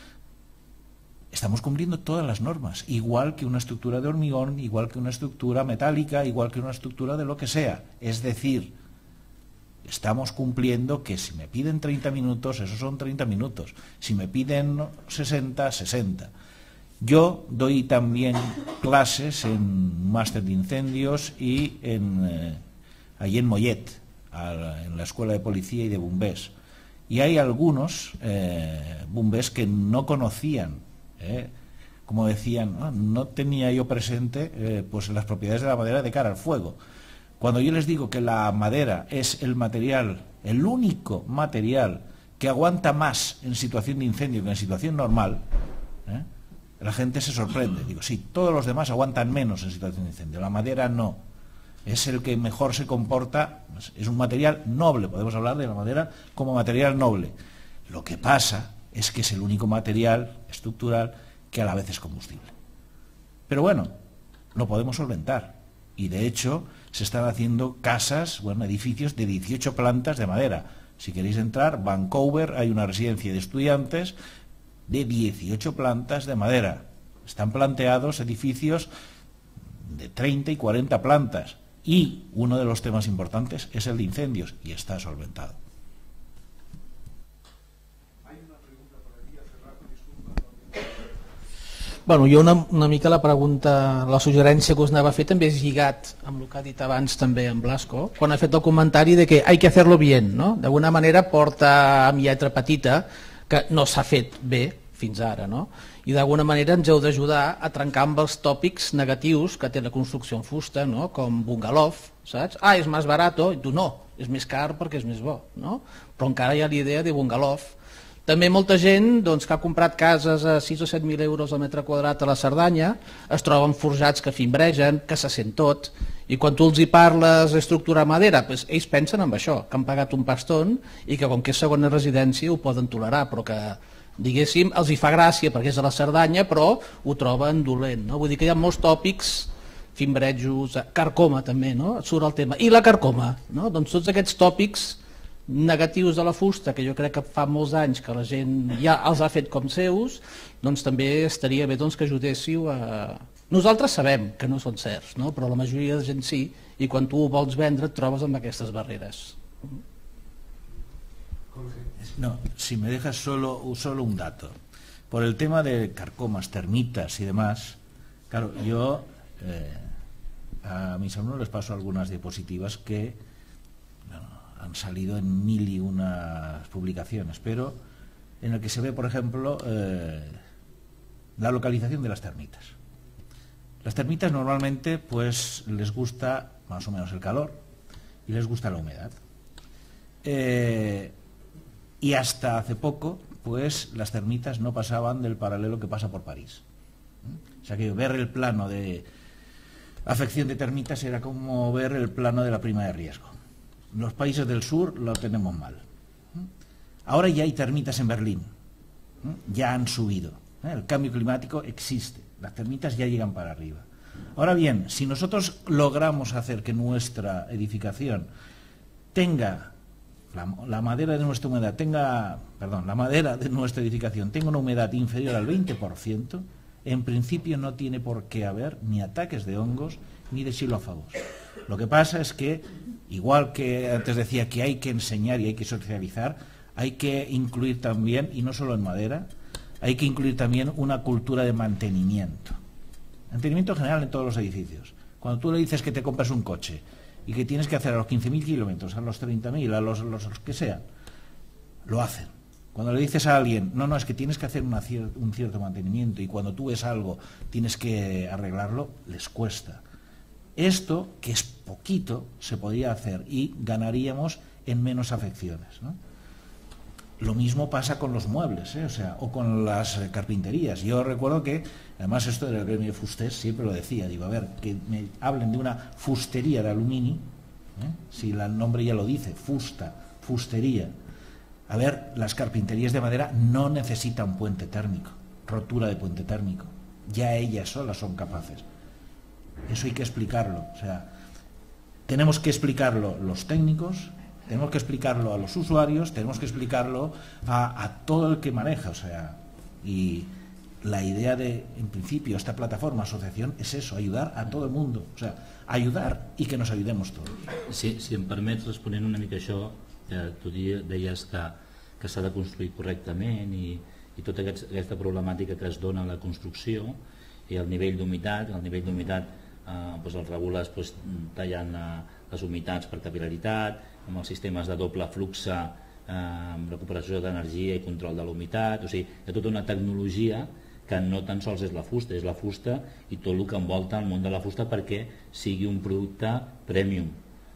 estamos cumpliendo todas las normas, igual que una estructura de hormigón, igual que una estructura metálica, igual que una estructura de lo que sea. Es decir, estamos cumpliendo que si me piden treinta minutos, esos son treinta minutos. Si me piden sesenta, sesenta. Yo doy también clases en máster de incendios y en, eh, allí en Mollet, a la, en la Escuela de Policía y de Bombers. Y hay algunos eh, bombers que no conocían, eh, como decían, no, no tenía yo presente eh, pues las propiedades de la madera de cara al fuego. Cuando yo les digo que la madera es el material, el único material que aguanta más en situación de incendio que en situación normal, ¿eh?, la gente se sorprende. Digo, sí, todos los demás aguantan menos en situación de incendio, la madera no. Es el que mejor se comporta, es un material noble, podemos hablar de la madera como material noble. Lo que pasa es que es el único material estructural que a la vez es combustible. Pero bueno, lo podemos solventar. Y de hecho se están haciendo casas, bueno, edificios de dieciocho plantas de madera. Si queréis entrar, Vancouver, hay una residencia de estudiantes de dieciocho plantas de madera. Están planteados edificios de treinta y cuarenta plantas. Y uno de los temas importantes es el de incendios, y está solventado. Bueno, jo una, una mica la pregunta, la suggerència que us anava a fer també és lligat amb el que ha dit abans també en Blasco, quan ha fet el comentari de que hay que hacerlo bien, no? D'alguna manera porta amb lletra petita que no s'ha fet bé fins ara, no? I d'alguna manera ens heu d'ajudar a trencar amb els tòpics negatius que té la construcció en fusta, no? Com bungalow, saps? Ah, és més barato, i tu no, és més car perquè és més bo, no? Però encara hi ha la idea de bungalow. També molta gent doncs, que ha comprat cases a sis o set mil euros al metre quadrat a la Cerdanya es troben forjats que fimbregen, que se sent tot, i quan tu els hi parles d'estructura madera, doncs ells pensen en això, que han pagat un pastón i que com que és segona residència ho poden tolerar, però que diguéssim els hi fa gràcia perquè és a la Cerdanya però ho troben dolent, no? Vull dir que hi ha molts tòpics, fimbrejos, carcoma també, no? Surt el tema. I la carcoma, no? Doncs tots aquests tòpics negatius de la fusta, que jo crec que fa molts anys que la gent ja els ha fet com seus, doncs també estaria bé doncs, que ajudéssiu a, Nosaltres sabem que no són certs, no? Però la majoria de gent sí, i quan tu ho vols vendre et trobes amb aquestes barreres. No, si me dejas solo, solo un dato. Por el tema de carcomas, termitas y demás, claro, yo eh, a mis alumnos les paso algunas diapositivas que bueno, han salido en mil y unas publicaciones, pero en el que se ve, por ejemplo, eh, la localización de las termitas. Las termitas normalmente pues les gusta más o menos el calor y les gusta la humedad. Eh, y hasta hace poco, pues las termitas no pasaban del paralelo que pasa por París. O sea que ver el plano de afección de termitas era como ver el plano de la prima de riesgo. Los países del sur lo tenemos mal. Ahora ya hay termitas en Berlín, ya han subido. El cambio climático existe, las termitas ya llegan para arriba. Ahora bien, si nosotros logramos hacer que nuestra edificación tenga la, la madera de nuestra humedad tenga, perdón, la madera de nuestra edificación tenga una humedad inferior al veinte por ciento, en principio no tiene por qué haber ni ataques de hongos ni de xilófagos. Lo que pasa es que, igual que antes decía que hay que enseñar y hay que socializar, hay que incluir también, y no solo en madera, hay que incluir también una cultura de mantenimiento. Mantenimiento general en todos los edificios. Cuando tú le dices que te compras un coche y que tienes que hacer a los quince mil kilómetros, a los treinta mil, a los, los, los que sean, lo hacen. Cuando le dices a alguien, no, no, es que tienes que hacer una cier un cierto mantenimiento y cuando tú ves algo tienes que arreglarlo, les cuesta. Esto, que es poquito, se podría hacer y ganaríamos en menos afecciones, ¿no? Lo mismo pasa con los muebles, ¿eh? O sea, o con las eh, carpinterías. Yo recuerdo que, además esto del gremio de fusters siempre lo decía, digo, a ver, que me hablen de una fustería de aluminio, ¿eh? Si el nombre ya lo dice, fusta, fustería. A ver, las carpinterías de madera no necesitan puente térmico, rotura de puente térmico. Ya ellas solas son capaces. Eso hay que explicarlo. O sea, tenemos que explicarlo los técnicos, tenemos que explicarlo a los usuarios, tenemos que explicarlo a, a todo el que maneja. O sea, y la idea de, en principio, esta plataforma, asociación, es eso, ayudar a todo el mundo. O sea, ayudar y que nos ayudemos todos. Sí, si em permets, responent una mica això, que tu deies que, que s'ha de construir correctament i, i tota aquest, aquesta problemàtica que es dona a la construcció i el nivell d'humitat, el nivell d'humitat eh, doncs el regules doncs, tallant eh, les humitats per capil·laritat, amb els sistemes de doble flux, eh, amb recuperació d'energia i control de la humitat, o sigui, hi ha tota una tecnologia que no tan sols és la fusta, és la fusta i tot el que envolta el món de la fusta perquè sigui un producte premium.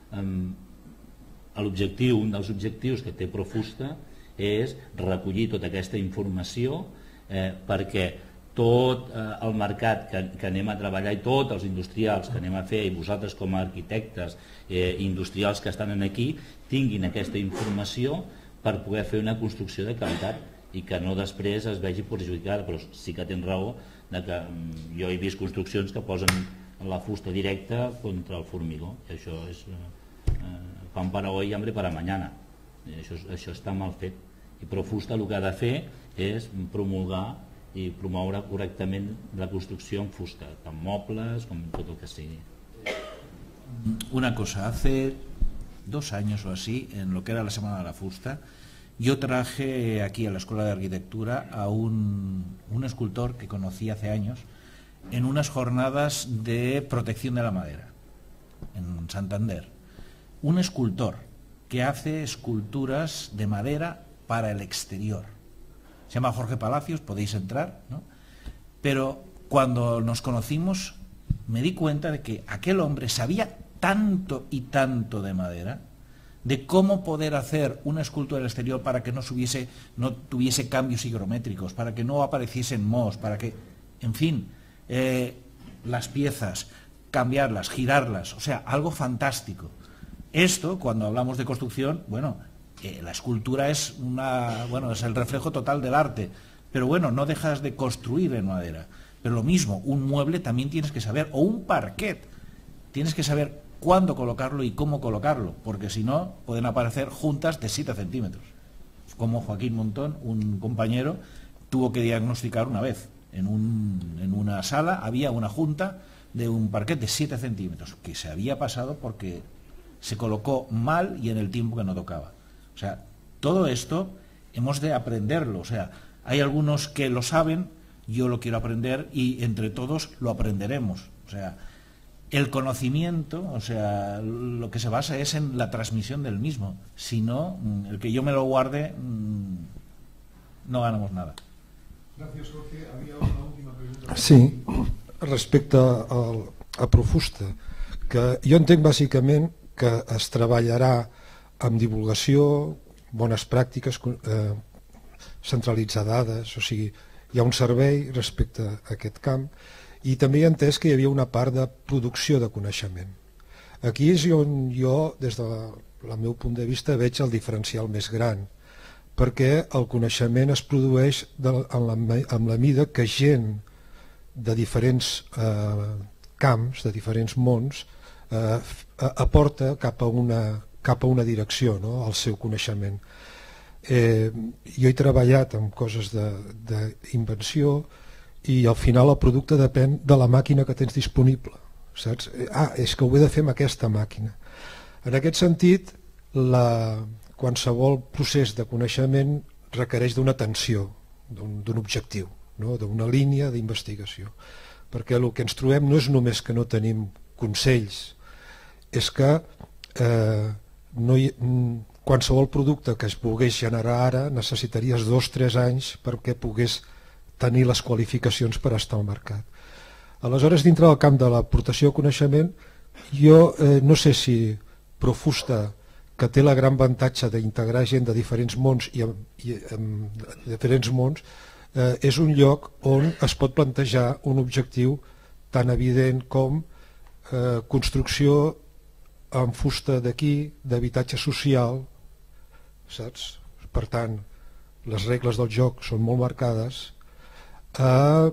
L'objectiu, un dels objectius que té Profusta és recollir tota aquesta informació eh, perquè tot eh, el mercat que, que anem a treballar i tots els industrials que anem a fer i vosaltres com a arquitectes eh, industrials que estan aquí tinguin aquesta informació per poder fer una construcció de qualitat i que no després es vegi perjudicada, però sí que tens raó de que jo he vist construccions que posen la fusta directa contra el formigó i això és eh, pan para hoy y hambre para mañana. Això, això està mal fet i Profusta el que ha de fer és promulgar i promoure correctament la construcció en fusta, tant mobles com tot el que sigui. Una cosa, hace dos años o así, en lo que era la Semana de la Fusta, yo traje aquí a la Escuela de Arquitectura a un, un escultor que conocí hace años en unas jornadas de protección de la madera en Santander. Un escultor que hace esculturas de madera para el exterior. Se llama Jorge Palacios, podéis entrar, ¿no? Pero cuando nos conocimos me di cuenta de que aquel hombre sabía tanto y tanto de madera, de cómo poder hacer una escultura del exterior para que no, subiese, no tuviese cambios higrométricos, para que no apareciesen mohos, para que, en fin, eh, las piezas, cambiarlas, girarlas, o sea, algo fantástico. Esto, cuando hablamos de construcción, bueno, eh, la escultura es, una, bueno, es el reflejo total del arte, pero bueno, no dejas de construir en madera. Pero lo mismo, un mueble también tienes que saber, o un parquet, tienes que saber cuándo colocarlo y cómo colocarlo, porque si no, pueden aparecer juntas de siete centímetros. Como Joaquín Montón, un compañero, tuvo que diagnosticar una vez. en, un, en una sala había una junta de un parquet de siete centímetros que se había pasado porque se colocó mal y en el tiempo que no tocaba. O sea, todo esto hemos de aprenderlo. O sea, hay algunos que lo saben, yo lo quiero aprender y entre todos lo aprenderemos. O sea, el conocimiento, o sea, lo que se basa es en la transmisión del mismo. Si no, el que yo me lo guarde, no ganamos nada. Gracias, Jorge. Había una última pregunta. Sí, respecte al, a Profusta, que jo entenc bàsicament que es treballarà amb divulgació, bones pràctiques, eh, centralitzar dades, o sigui, hi ha un servei respecte a aquest camp, i també he entès que hi havia una part de producció de coneixement. Aquí és on jo, des del meu punt de vista, veig el diferencial més gran, perquè el coneixement es produeix de, en, la, en la mida que gent de diferents eh, camps, de diferents mons, eh, aporta cap a una, cap a una direcció, no?, al seu coneixement. Eh, jo he treballat amb coses d'invenció i al final el producte depèn de la màquina que tens disponible, saps? Ah, és que ho he de fer amb aquesta màquina. En aquest sentit, la, qualsevol procés de coneixement requereix d'una atenció, d'un objectiu, no? D'una línia d'investigació, perquè el que ens trobem no és només que no tenim consells, és que eh, no hi, qualsevol producte que es volgués generar ara necessitaries dos o tres anys perquè pogués tenir les qualificacions per estar al mercat. Aleshores, dintre del camp de l'aportació de coneixement, jo eh, no sé si Profusta, que té la gran avantatge d'integrar gent de diferents mons i, i en diferents mons, eh, és un lloc on es pot plantejar un objectiu tan evident com eh, construcció en fusta d'aquí, d'habitatge social, saps? Per tant, les regles del joc són molt marcades, a,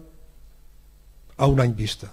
a un any vista.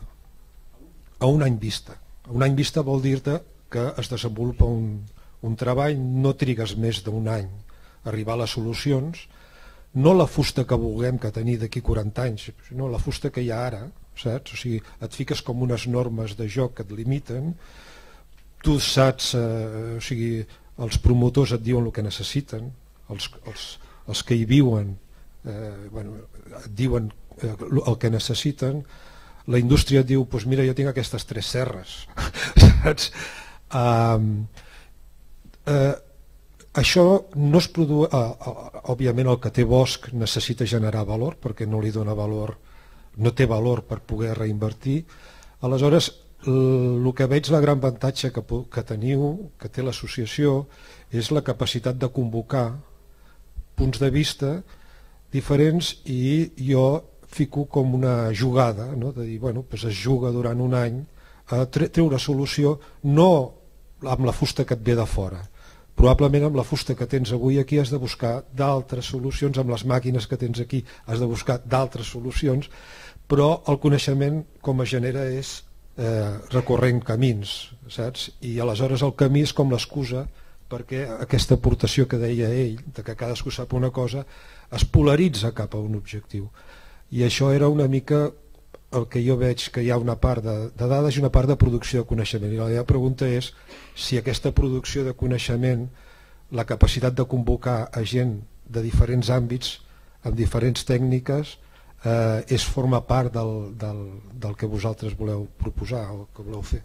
A un any vista. A un any vista vol dir-te que es desenvolupa un, un treball, no trigues més d'un any a arribar a les solucions, no la fusta que vulguem que tenir d'aquí quaranta anys, sinó la fusta que hi ha ara, saps? O sigui, et fiques com unes normes de joc que et limiten, tu saps, eh, o sigui, els promotors et diuen el que necessiten, els, els, els que hi viuen eh, bueno, et diuen eh, el que necessiten, la indústria et diu, pues mira, jo tinc aquestes tres serres, saps? Um, eh, això no es produeix, uh, uh, òbviament el que té bosc necessita generar valor perquè no li dona valor, no té valor per poder reinvertir. Aleshores, el que veig la gran avantatge que, que teniu, que té l'associació, és la capacitat de convocar punts de vista diferents i jo fico com una jugada, no? De dir, bueno, doncs es juga durant un any a treure solució no amb la fusta que et ve de fora, probablement amb la fusta que tens avui aquí has de buscar d'altres solucions, amb les màquines que tens aquí has de buscar d'altres solucions, però el coneixement com es genera és eh, recorrent camins, saps? I aleshores el camí és com l'excusa perquè aquesta aportació que deia ell, de que cadascú sap una cosa, es polaritza cap a un objectiu. I això era una mica el que jo veig, que hi ha una part de, de dades i una part de producció de coneixement. I la meva pregunta és si aquesta producció de coneixement, la capacitat de convocar a gent de diferents àmbits, amb diferents tècniques, eh, és forma part del, del, del que vosaltres voleu proposar o que voleu fer.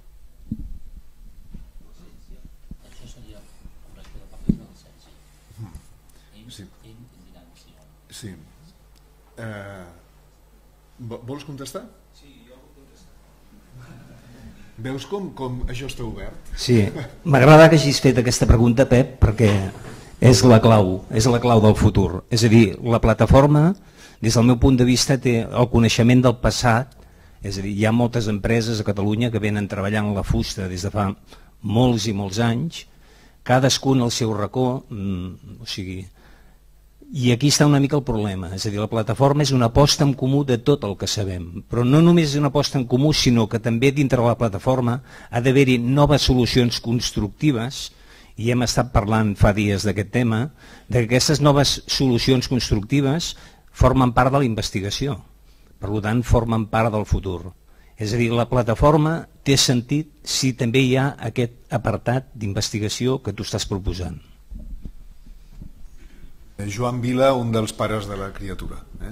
Sí. Sí. Eh, vols contestar? Sí, jo vull contestar. Veus com, com això està obert? Sí, m'agrada que hagis fet aquesta pregunta, Pep, perquè és la clau, és la clau del futur. És a dir, la plataforma, des del meu punt de vista, té el coneixement del passat, és a dir, hi ha moltes empreses a Catalunya que venen treballant la fusta des de fa molts i molts anys, cadascun al seu racó, mm, o sigui, i aquí està una mica el problema, és a dir, la plataforma és una aposta en comú de tot el que sabem, però no només és una aposta en comú, sinó que també dintre de la plataforma ha d'haver-hi noves solucions constructives, i hem estat parlant fa dies d'aquest tema, de que aquestes noves solucions constructives formen part de la investigació. per tant formen part del futur. És a dir, la plataforma té sentit si també hi ha aquest apartat d'investigació que tu estàs proposant. Joan Vila, un dels pares de la criatura. ¿eh?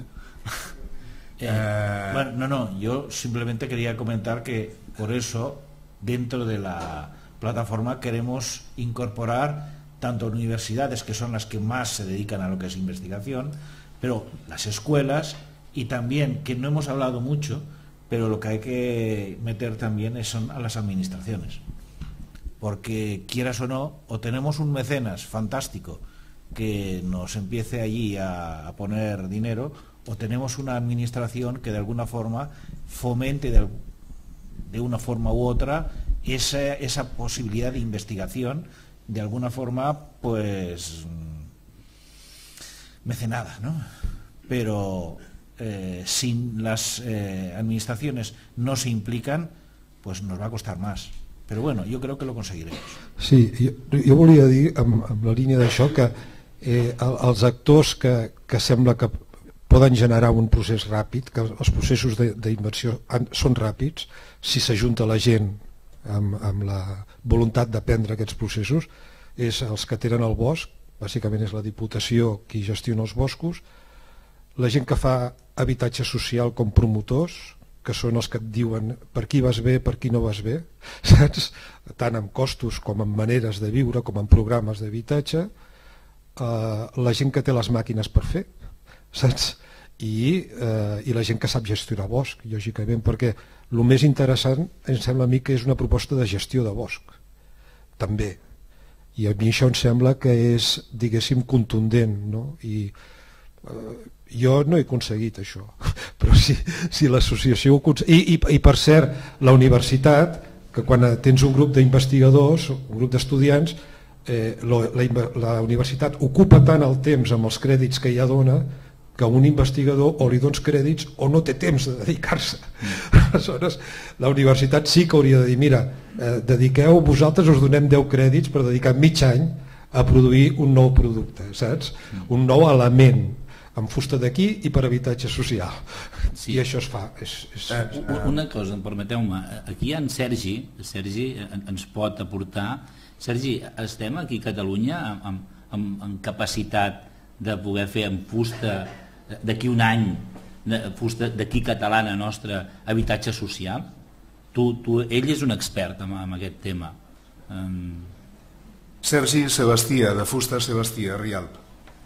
Eh, bueno, no, no, yo simplemente quería comentar que por eso dentro de la plataforma queremos incorporar tanto universidades, que son las que más se dedican a lo que es investigación, pero las escuelas, y también, que no hemos hablado mucho, pero lo que hay que meter también son a las administraciones, porque quieras o no, o tenemos un mecenas fantástico que nos empiece allí a, a poner dinero, o tenemos una administración que de alguna forma fomente de, de una forma u otra esa, esa posibilidad de investigación, de alguna forma pues mecenada, ¿no? Pero eh, sin las eh, administraciones no se implican, pues nos va a costar más. Pero bueno, yo creo que lo conseguiremos. Sí, jo, jo volia dir, amb, amb la línia d'això, que eh, els actors que, que sembla que poden generar un procés ràpid, que els processos d'inversió són ràpids, si s'ajunta la gent amb, amb la voluntat d'aprendre aquests processos, és els que tenen el bosc, bàsicament és la Diputació qui gestiona els boscos, la gent que fa habitatge social com promotors, que són els que et diuen per qui vas bé, per qui no vas bé, saps? Tant amb costos com amb maneres de viure, com amb programes d'habitatge, eh, la gent que té les màquines per fer, saps? I, eh, i la gent que sap gestionar bosc, lògicament, perquè el més interessant em sembla a mi que és una proposta de gestió de bosc, també. I a mi això em sembla que és, diguéssim, contundent, no? I eh, jo no he aconseguit això, però si, si l'associació ho aconseguit... I, i, I per cert, la universitat, que quan tens un grup d'investigadors, un grup d'estudiants, eh, la, la, la universitat ocupa tant el temps amb els crèdits que ja dona que un investigador o li dones crèdits o no té temps de dedicar-se. Aleshores, la universitat sí que hauria de dir, mira, eh, dediqueu, vosaltres us donem deu crèdits per dedicar mig any a produir un nou producte, saps? Un nou element amb fusta d'aquí i per habitatge social. Sí. I això es fa. És, és, és... Una cosa, permeteu-me, aquí en Sergi, Sergi ens pot aportar. Sergi, estem aquí a Catalunya amb, amb, amb capacitat de poder fer amb fusta d'aquí un any, fusta d'aquí catalana nostra, habitatge social? Tu, tu, ell és un expert en, en aquest tema. Um... Sergi Sebastia, de Fusta Sebastia, Rialp.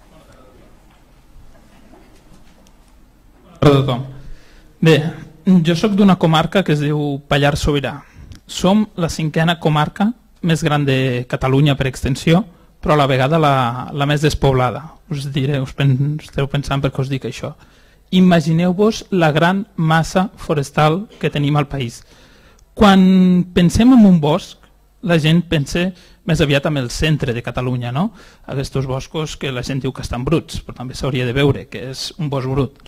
Per tothom. Bé, jo sóc d'una comarca que es diu Pallars Sobirà. Som la cinquena comarca més gran de Catalunya per extensió, però a la vegada la, la més despoblada. Us diré, us pen, esteu pensant per què us dic això. Imagineu-vos la gran massa forestal que tenim al país. Quan pensem en un bosc, la gent pensa més aviat en el centre de Catalunya, no? Aquests boscos que la gent diu que estan bruts, però també s'hauria de veure que és un bosc brut.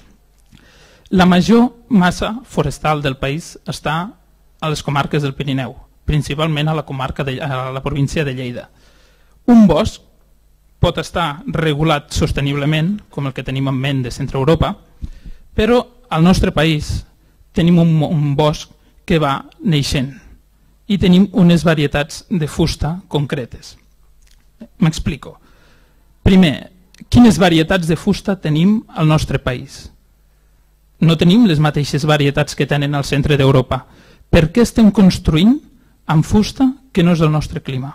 La major massa forestal del país està a les comarques del Pirineu, principalment a la comarca de, a la província de Lleida. Un bosc pot estar regulat sosteniblement, com el que tenim en ment de Centre Europa, però al nostre país tenim un, un bosc que va neixent i tenim unes varietats de fusta concretes. M'explico. Primer, quines varietats de fusta tenim al nostre país? No tenim les mateixes varietats que tenen al centre d'Europa. Per què estem construint amb fusta que no és del nostre clima?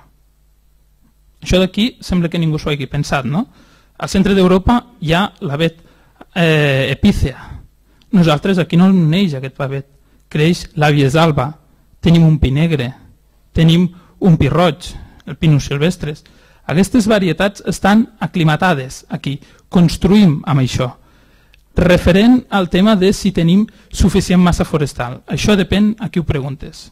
Això d'aquí sembla que ningú s'ho hagi pensat, no? Al centre d'Europa hi ha l'avet eh, epícea. Nosaltres aquí no neix aquest avet. Creix l'àvies alba, tenim un pi negre, tenim un pi roig, el pinus silvestres. Aquestes varietats estan aclimatades aquí, construïm amb això. Referent al tema de si tenim suficient massa forestal, això depèn a qui ho preguntes.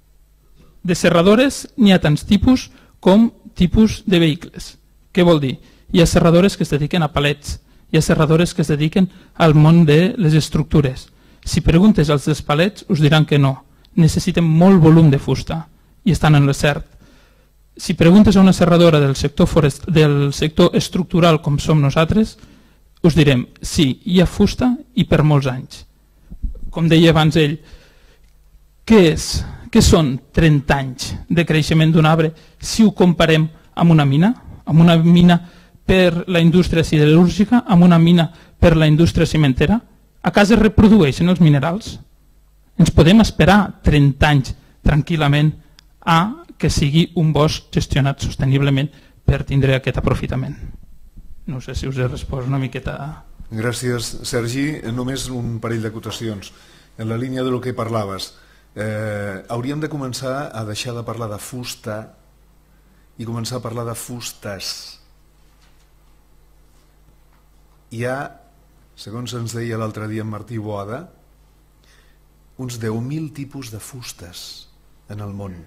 De serradores n'hi ha tants tipus com tipus de vehicles. Què vol dir? Hi ha serradores que es dediquen a palets, hi ha serradores que es dediquen al món de les estructures. Si preguntes als dels palets us diran que no, necessiten molt volum de fusta i estan en l'cert. Si preguntes a una serradora del sector, forest, del sector estructural com som nosaltres, us direm sí, hi ha fusta i per molts anys. com deia abans ell, què és? Què són trenta anys de creixement d'un arbre si ho comparem amb una mina? Amb una mina per la indústria siderúrgica, amb una mina per la indústria cimentera? A casa es reprodueixen els minerals? Ens podem esperar trenta anys tranquil·lament a que sigui un bosc gestionat sosteniblement per tindre aquest aprofitament. No sé si us he respost una miqueta... Gràcies, Sergi. Només un parell d'acotacions. En la línia del que parlaves, eh, hauríem de començar a deixar de parlar de fusta i començar a parlar de fustes. Hi ha, segons ens deia l'altre dia en Martí Boada, uns deu mil tipus de fustes en el món.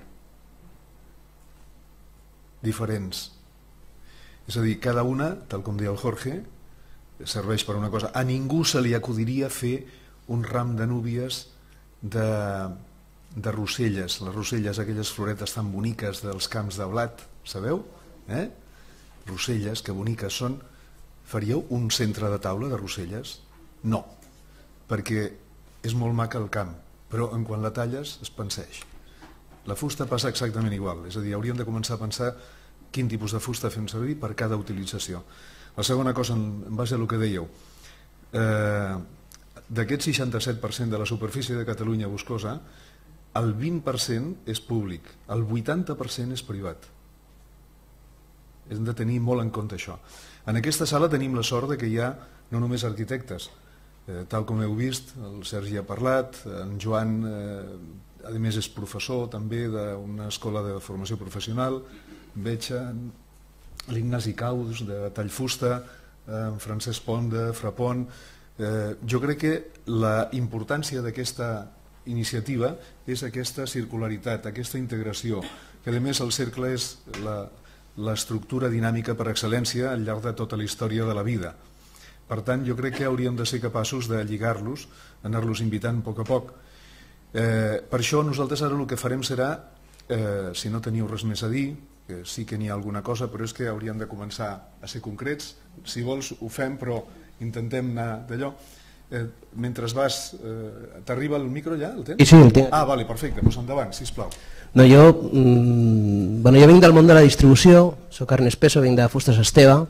Diferents. És a dir, cada una, tal com deia el Jorge, serveix per una cosa. A ningú se li acudiria fer un ram de núvies de, de roselles. Les roselles, aquelles floretes tan boniques dels camps de blat, sabeu? Eh? Roselles, que boniques són. Faríeu un centre de taula de roselles? No, perquè és molt maca el camp, però en quan la talles es panseix. La fusta passa exactament igual, és a dir, hauríem de començar a pensar quin tipus de fusta fem servir per cada utilització. La segona cosa, en base a el que dèieu, eh, d'aquest seixanta-set per cent de la superfície de Catalunya boscosa, el vint per cent és públic, el vuitanta per cent és privat. Hem de tenir molt en compte això. En aquesta sala tenim la sort que hi ha no només arquitectes, eh, tal com heu vist, el Sergi ha parlat, en Joan, eh, a més és professor també d'una escola de formació professional, veig l'Ignasi Caus de Tallfusta, en Francesc Pont de Frapont. Eh, jo crec que la importància d'aquesta iniciativa és aquesta circularitat, aquesta integració, que a més el cercle és la l'estructura dinàmica per excel·lència al llarg de tota la història de la vida. Per tant, jo crec que hauríem de ser capaços de lligar-los, anar-los invitant a poc a poc. Eh, per això nosaltres ara el que farem serà, eh, si no teniu res més a dir, que sí que n'hi ha alguna cosa, però és que hauríem de començar a ser concrets. Si vols ho fem, però intentem anar d'allò. Eh, mentre vas, eh, t'arriba el micro ja? El tens? Sí, sí, el tinc. Ah, vale, perfecte, doncs endavant, sisplau. No, jo, mmm, bueno, jo vinc del món de la distribució, soc Ernest Peso, vinc de Fustes Esteve.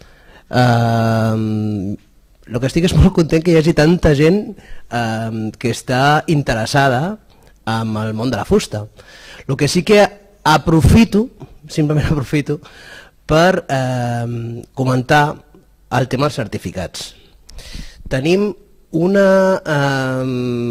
Uh, el que estic és molt content que hi hagi tanta gent uh, que està interessada en el món de la fusta. El que sí que aprofito, simplement aprofito, per uh, comentar el tema dels certificats. Tenim una... Uh,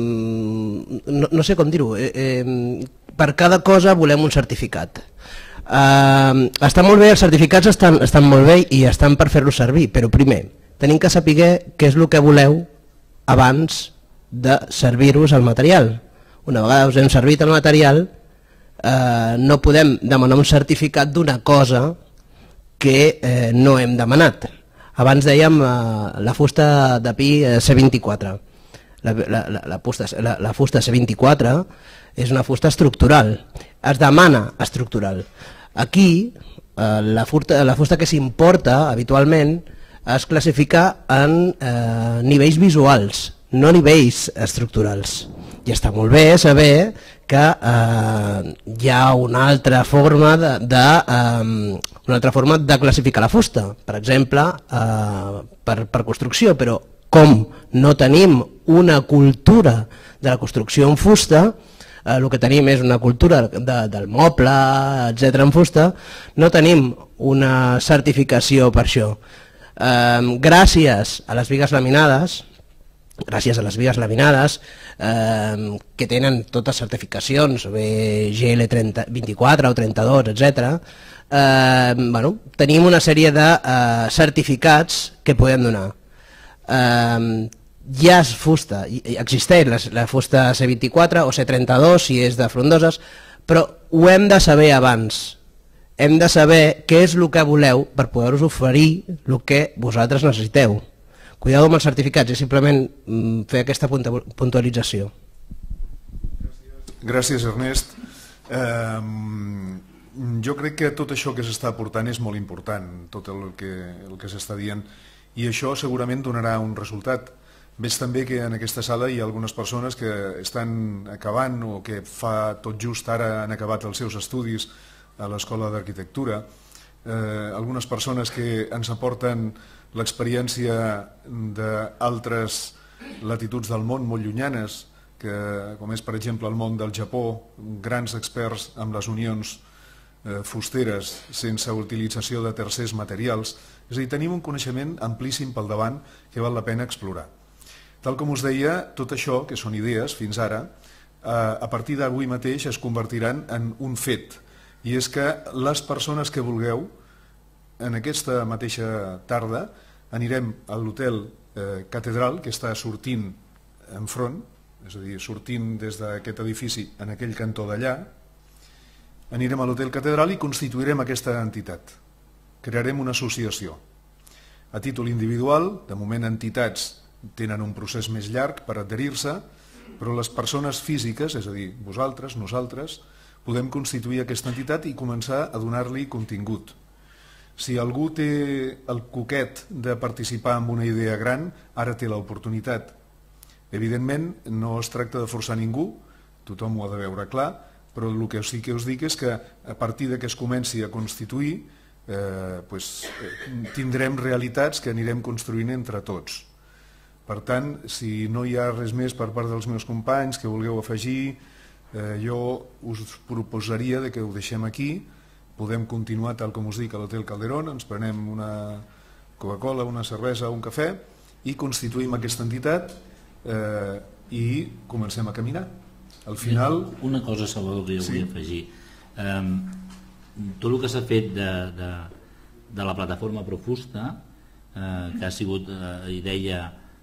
no, no sé com dir-ho... Eh, eh, per cada cosa volem un certificat. Uh, està molt bé, els certificats estan, estan molt bé i estan per fer-los servir, però primer, tenim que saber què és el que voleu abans de servir-vos el material. Una vegada us hem servit el material, uh, no podem demanar un certificat d'una cosa que eh, no hem demanat. Abans dèiem uh, la fusta de pi C vint-i-quatre. La, la, la, la, fusta, la, la fusta C vint-i-quatre és una fusta estructural, es demana estructural. Aquí eh, la, fusta, la fusta que s'importa habitualment es classifica en eh, nivells visuals, no nivells estructurals. I està molt bé saber que eh, hi ha una altra forma de, de, eh, una altra forma de classificar la fusta, per exemple, eh, per, per construcció, però com no tenim una cultura de la construcció en fusta, eh, el que tenim és una cultura de, del moble, etcètera en fusta, no tenim una certificació per això. Eh, gràcies a les bigues laminades, gràcies a les bigues laminades, eh, que tenen totes certificacions, bé G L vint-i-quatre o trenta-dos, etcètera, eh, bueno, tenim una sèrie de eh, certificats que podem donar. Uh, hi ha fusta, existeix la, la fusta C vint-i-quatre o C trenta-dos si és de frondoses, però ho hem de saber abans. Hem de saber què és el que voleu per poder-vos oferir el que vosaltres necessiteu. Cuidado amb els certificats, és simplement mm, fer aquesta puntualització. Gràcies, Ernest. Eh, jo crec que tot això que s'està aportant és molt important, tot el que, el que s'està dient, i això segurament donarà un resultat. Veig també que en aquesta sala hi ha algunes persones que estan acabant o que fa tot just ara han acabat els seus estudis a l'Escola d'Arquitectura, eh, algunes persones que ens aporten l'experiència d'altres latituds del món molt llunyanes, que, com és per exemple el món del Japó, grans experts amb les unions eh, fusteres sense utilització de tercers materials. És a dir, tenim un coneixement amplíssim pel davant que val la pena explorar. Tal com us deia, tot això, que són idees fins ara, a partir d'avui mateix es convertiran en un fet. I és que les persones que vulgueu, en aquesta mateixa tarda, anirem a l'hotel Catedral, que està sortint enfront, és a dir, sortint des d'aquest edifici en aquell cantó d'allà, anirem a l'hotel Catedral i constituirem aquesta entitat. Crearem una associació. A títol individual, de moment entitats tenen un procés més llarg per adherir-se, però les persones físiques, és a dir, vosaltres, nosaltres, podem constituir aquesta entitat i començar a donar-li contingut. Si algú té el coquet de participar en una idea gran, ara té l'oportunitat. Evidentment, no es tracta de forçar ningú, tothom ho ha de veure clar, però el que sí que us dic és que a partir que es comenci a constituir, eh, pues, tindrem realitats que anirem construint entre tots. Per tant, si no hi ha res més per part dels meus companys que vulgueu afegir, eh, jo us proposaria que ho deixem aquí, podem continuar, tal com us dic, a l'Hotel Calderón, ens prenem una Coca-Cola, una cervesa, un cafè, i constituïm aquesta entitat eh, i comencem a caminar. Al final... Una cosa, Salvador, que jo sí. vull afegir. Eh, tot el que s'ha fet de, de, de la plataforma Profusta, eh, que ha sigut eh, idea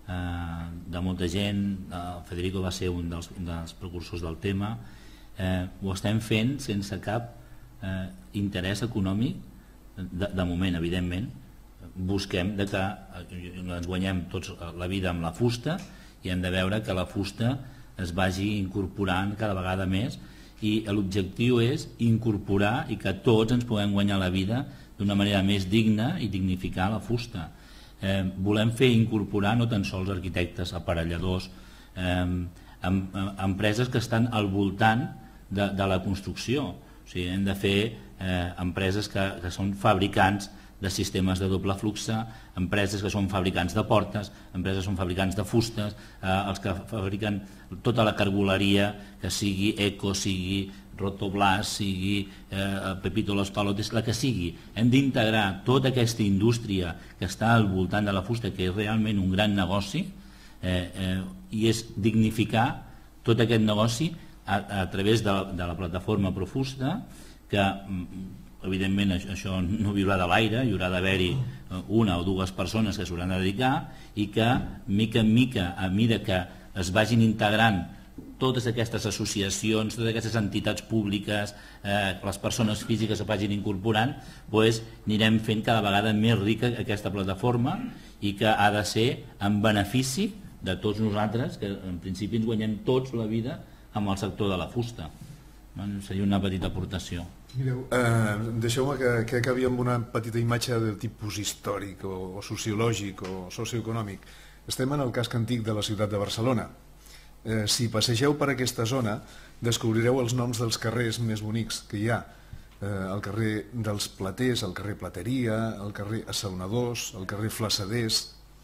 de molta gent, Federico va ser un dels, dels precursors del tema, eh, ho estem fent sense cap eh, interès econòmic, de, de moment, evidentment. Busquem de que ens guanyem tots la vida amb la fusta i hem de veure que la fusta es vagi incorporant cada vegada més, i l'objectiu és incorporar i que tots ens puguem guanyar la vida d'una manera més digna i dignificar la fusta. Eh, volem fer incorporar no tan sols arquitectes, aparelladors, eh, em, empreses que estan al voltant de, de la construcció. O sigui, hem de fer eh, empreses que, que són fabricants de sistemes de doble flux, empreses que són fabricants de portes, empreses que són fabricants de fustes, eh, els que fabriquen tota la cargoleria, que sigui Eco, sigui Rotoblas, sigui eh, Pepito Los Palotes, la que sigui. Hem d'integrar tota aquesta indústria que està al voltant de la fusta, que és realment un gran negoci, eh, eh, i és dignificar tot aquest negoci a, a través de, de la plataforma Profusta, que evidentment això no viurà de l'aire, hi haurà d'haver-hi una o dues persones que s'hauran de dedicar, i que mica en mica, a mesura que es vagin integrant totes aquestes associacions, totes aquestes entitats públiques, eh, les persones físiques que vagin incorporant, doncs anirem fent cada vegada més rica aquesta plataforma, i que ha de ser en benefici de tots nosaltres, que en principi ens guanyem tots la vida amb el sector de la fusta. Bueno, seria una petita aportació. Mireu, eh, deixeu-me que, que acabi amb una petita imatge de tipus històric o, o sociològic o socioeconòmic. Estem en el casc antic de la ciutat de Barcelona. Eh, si passegeu per aquesta zona, descobrireu els noms dels carrers més bonics que hi ha. Eh, el carrer dels Platers, el carrer Plateria, el carrer Assaonadors, el carrer Flassaders.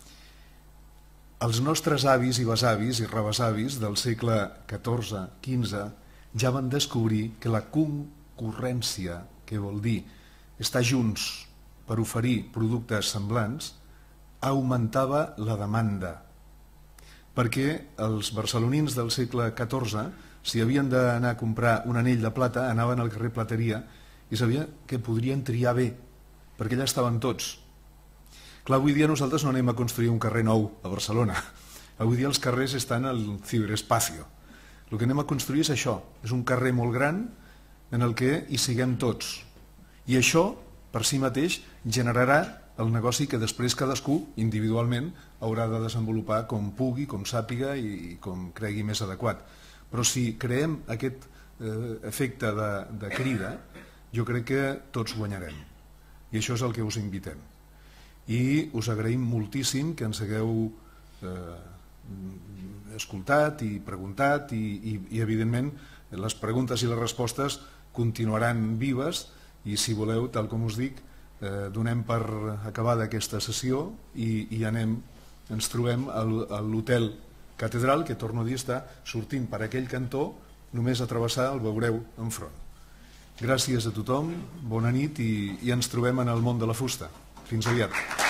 Els nostres avis i besavis i rebesavis del segle catorze quinze ja van descobrir que la concurrència, que vol dir estar junts per oferir productes semblants, augmentava la demanda. Perquè els barcelonins del segle catorze, si havien d'anar a comprar un anell de plata, anaven al carrer Plateria i sabien que podrien triar bé, perquè allà estaven tots. Clar, avui dia nosaltres no anem a construir un carrer nou a Barcelona. Avui dia els carrers estan al ciberespacio. El que anem a construir és això, és un carrer molt gran en el que hi siguem tots. I això, per si mateix, generarà el negoci que després cadascú, individualment, haurà de desenvolupar com pugui, com sàpiga i com cregui més adequat. Però si creem aquest eh, efecte de, de crida, jo crec que tots guanyarem. I això és el que us invitem. I us agraïm moltíssim que ens hagueu eh, escoltat i preguntat i, i, i evidentment les preguntes i les respostes continuaran vives i si voleu, tal com us dic, eh, donem per acabada aquesta sessió i, i anem, ens trobem a l'hotel Catedral, que torno a dir està sortint per aquell cantó, només a travessar el veureu enfront. Gràcies a tothom, bona nit i, i ens trobem en el món de la fusta. Fins aviat.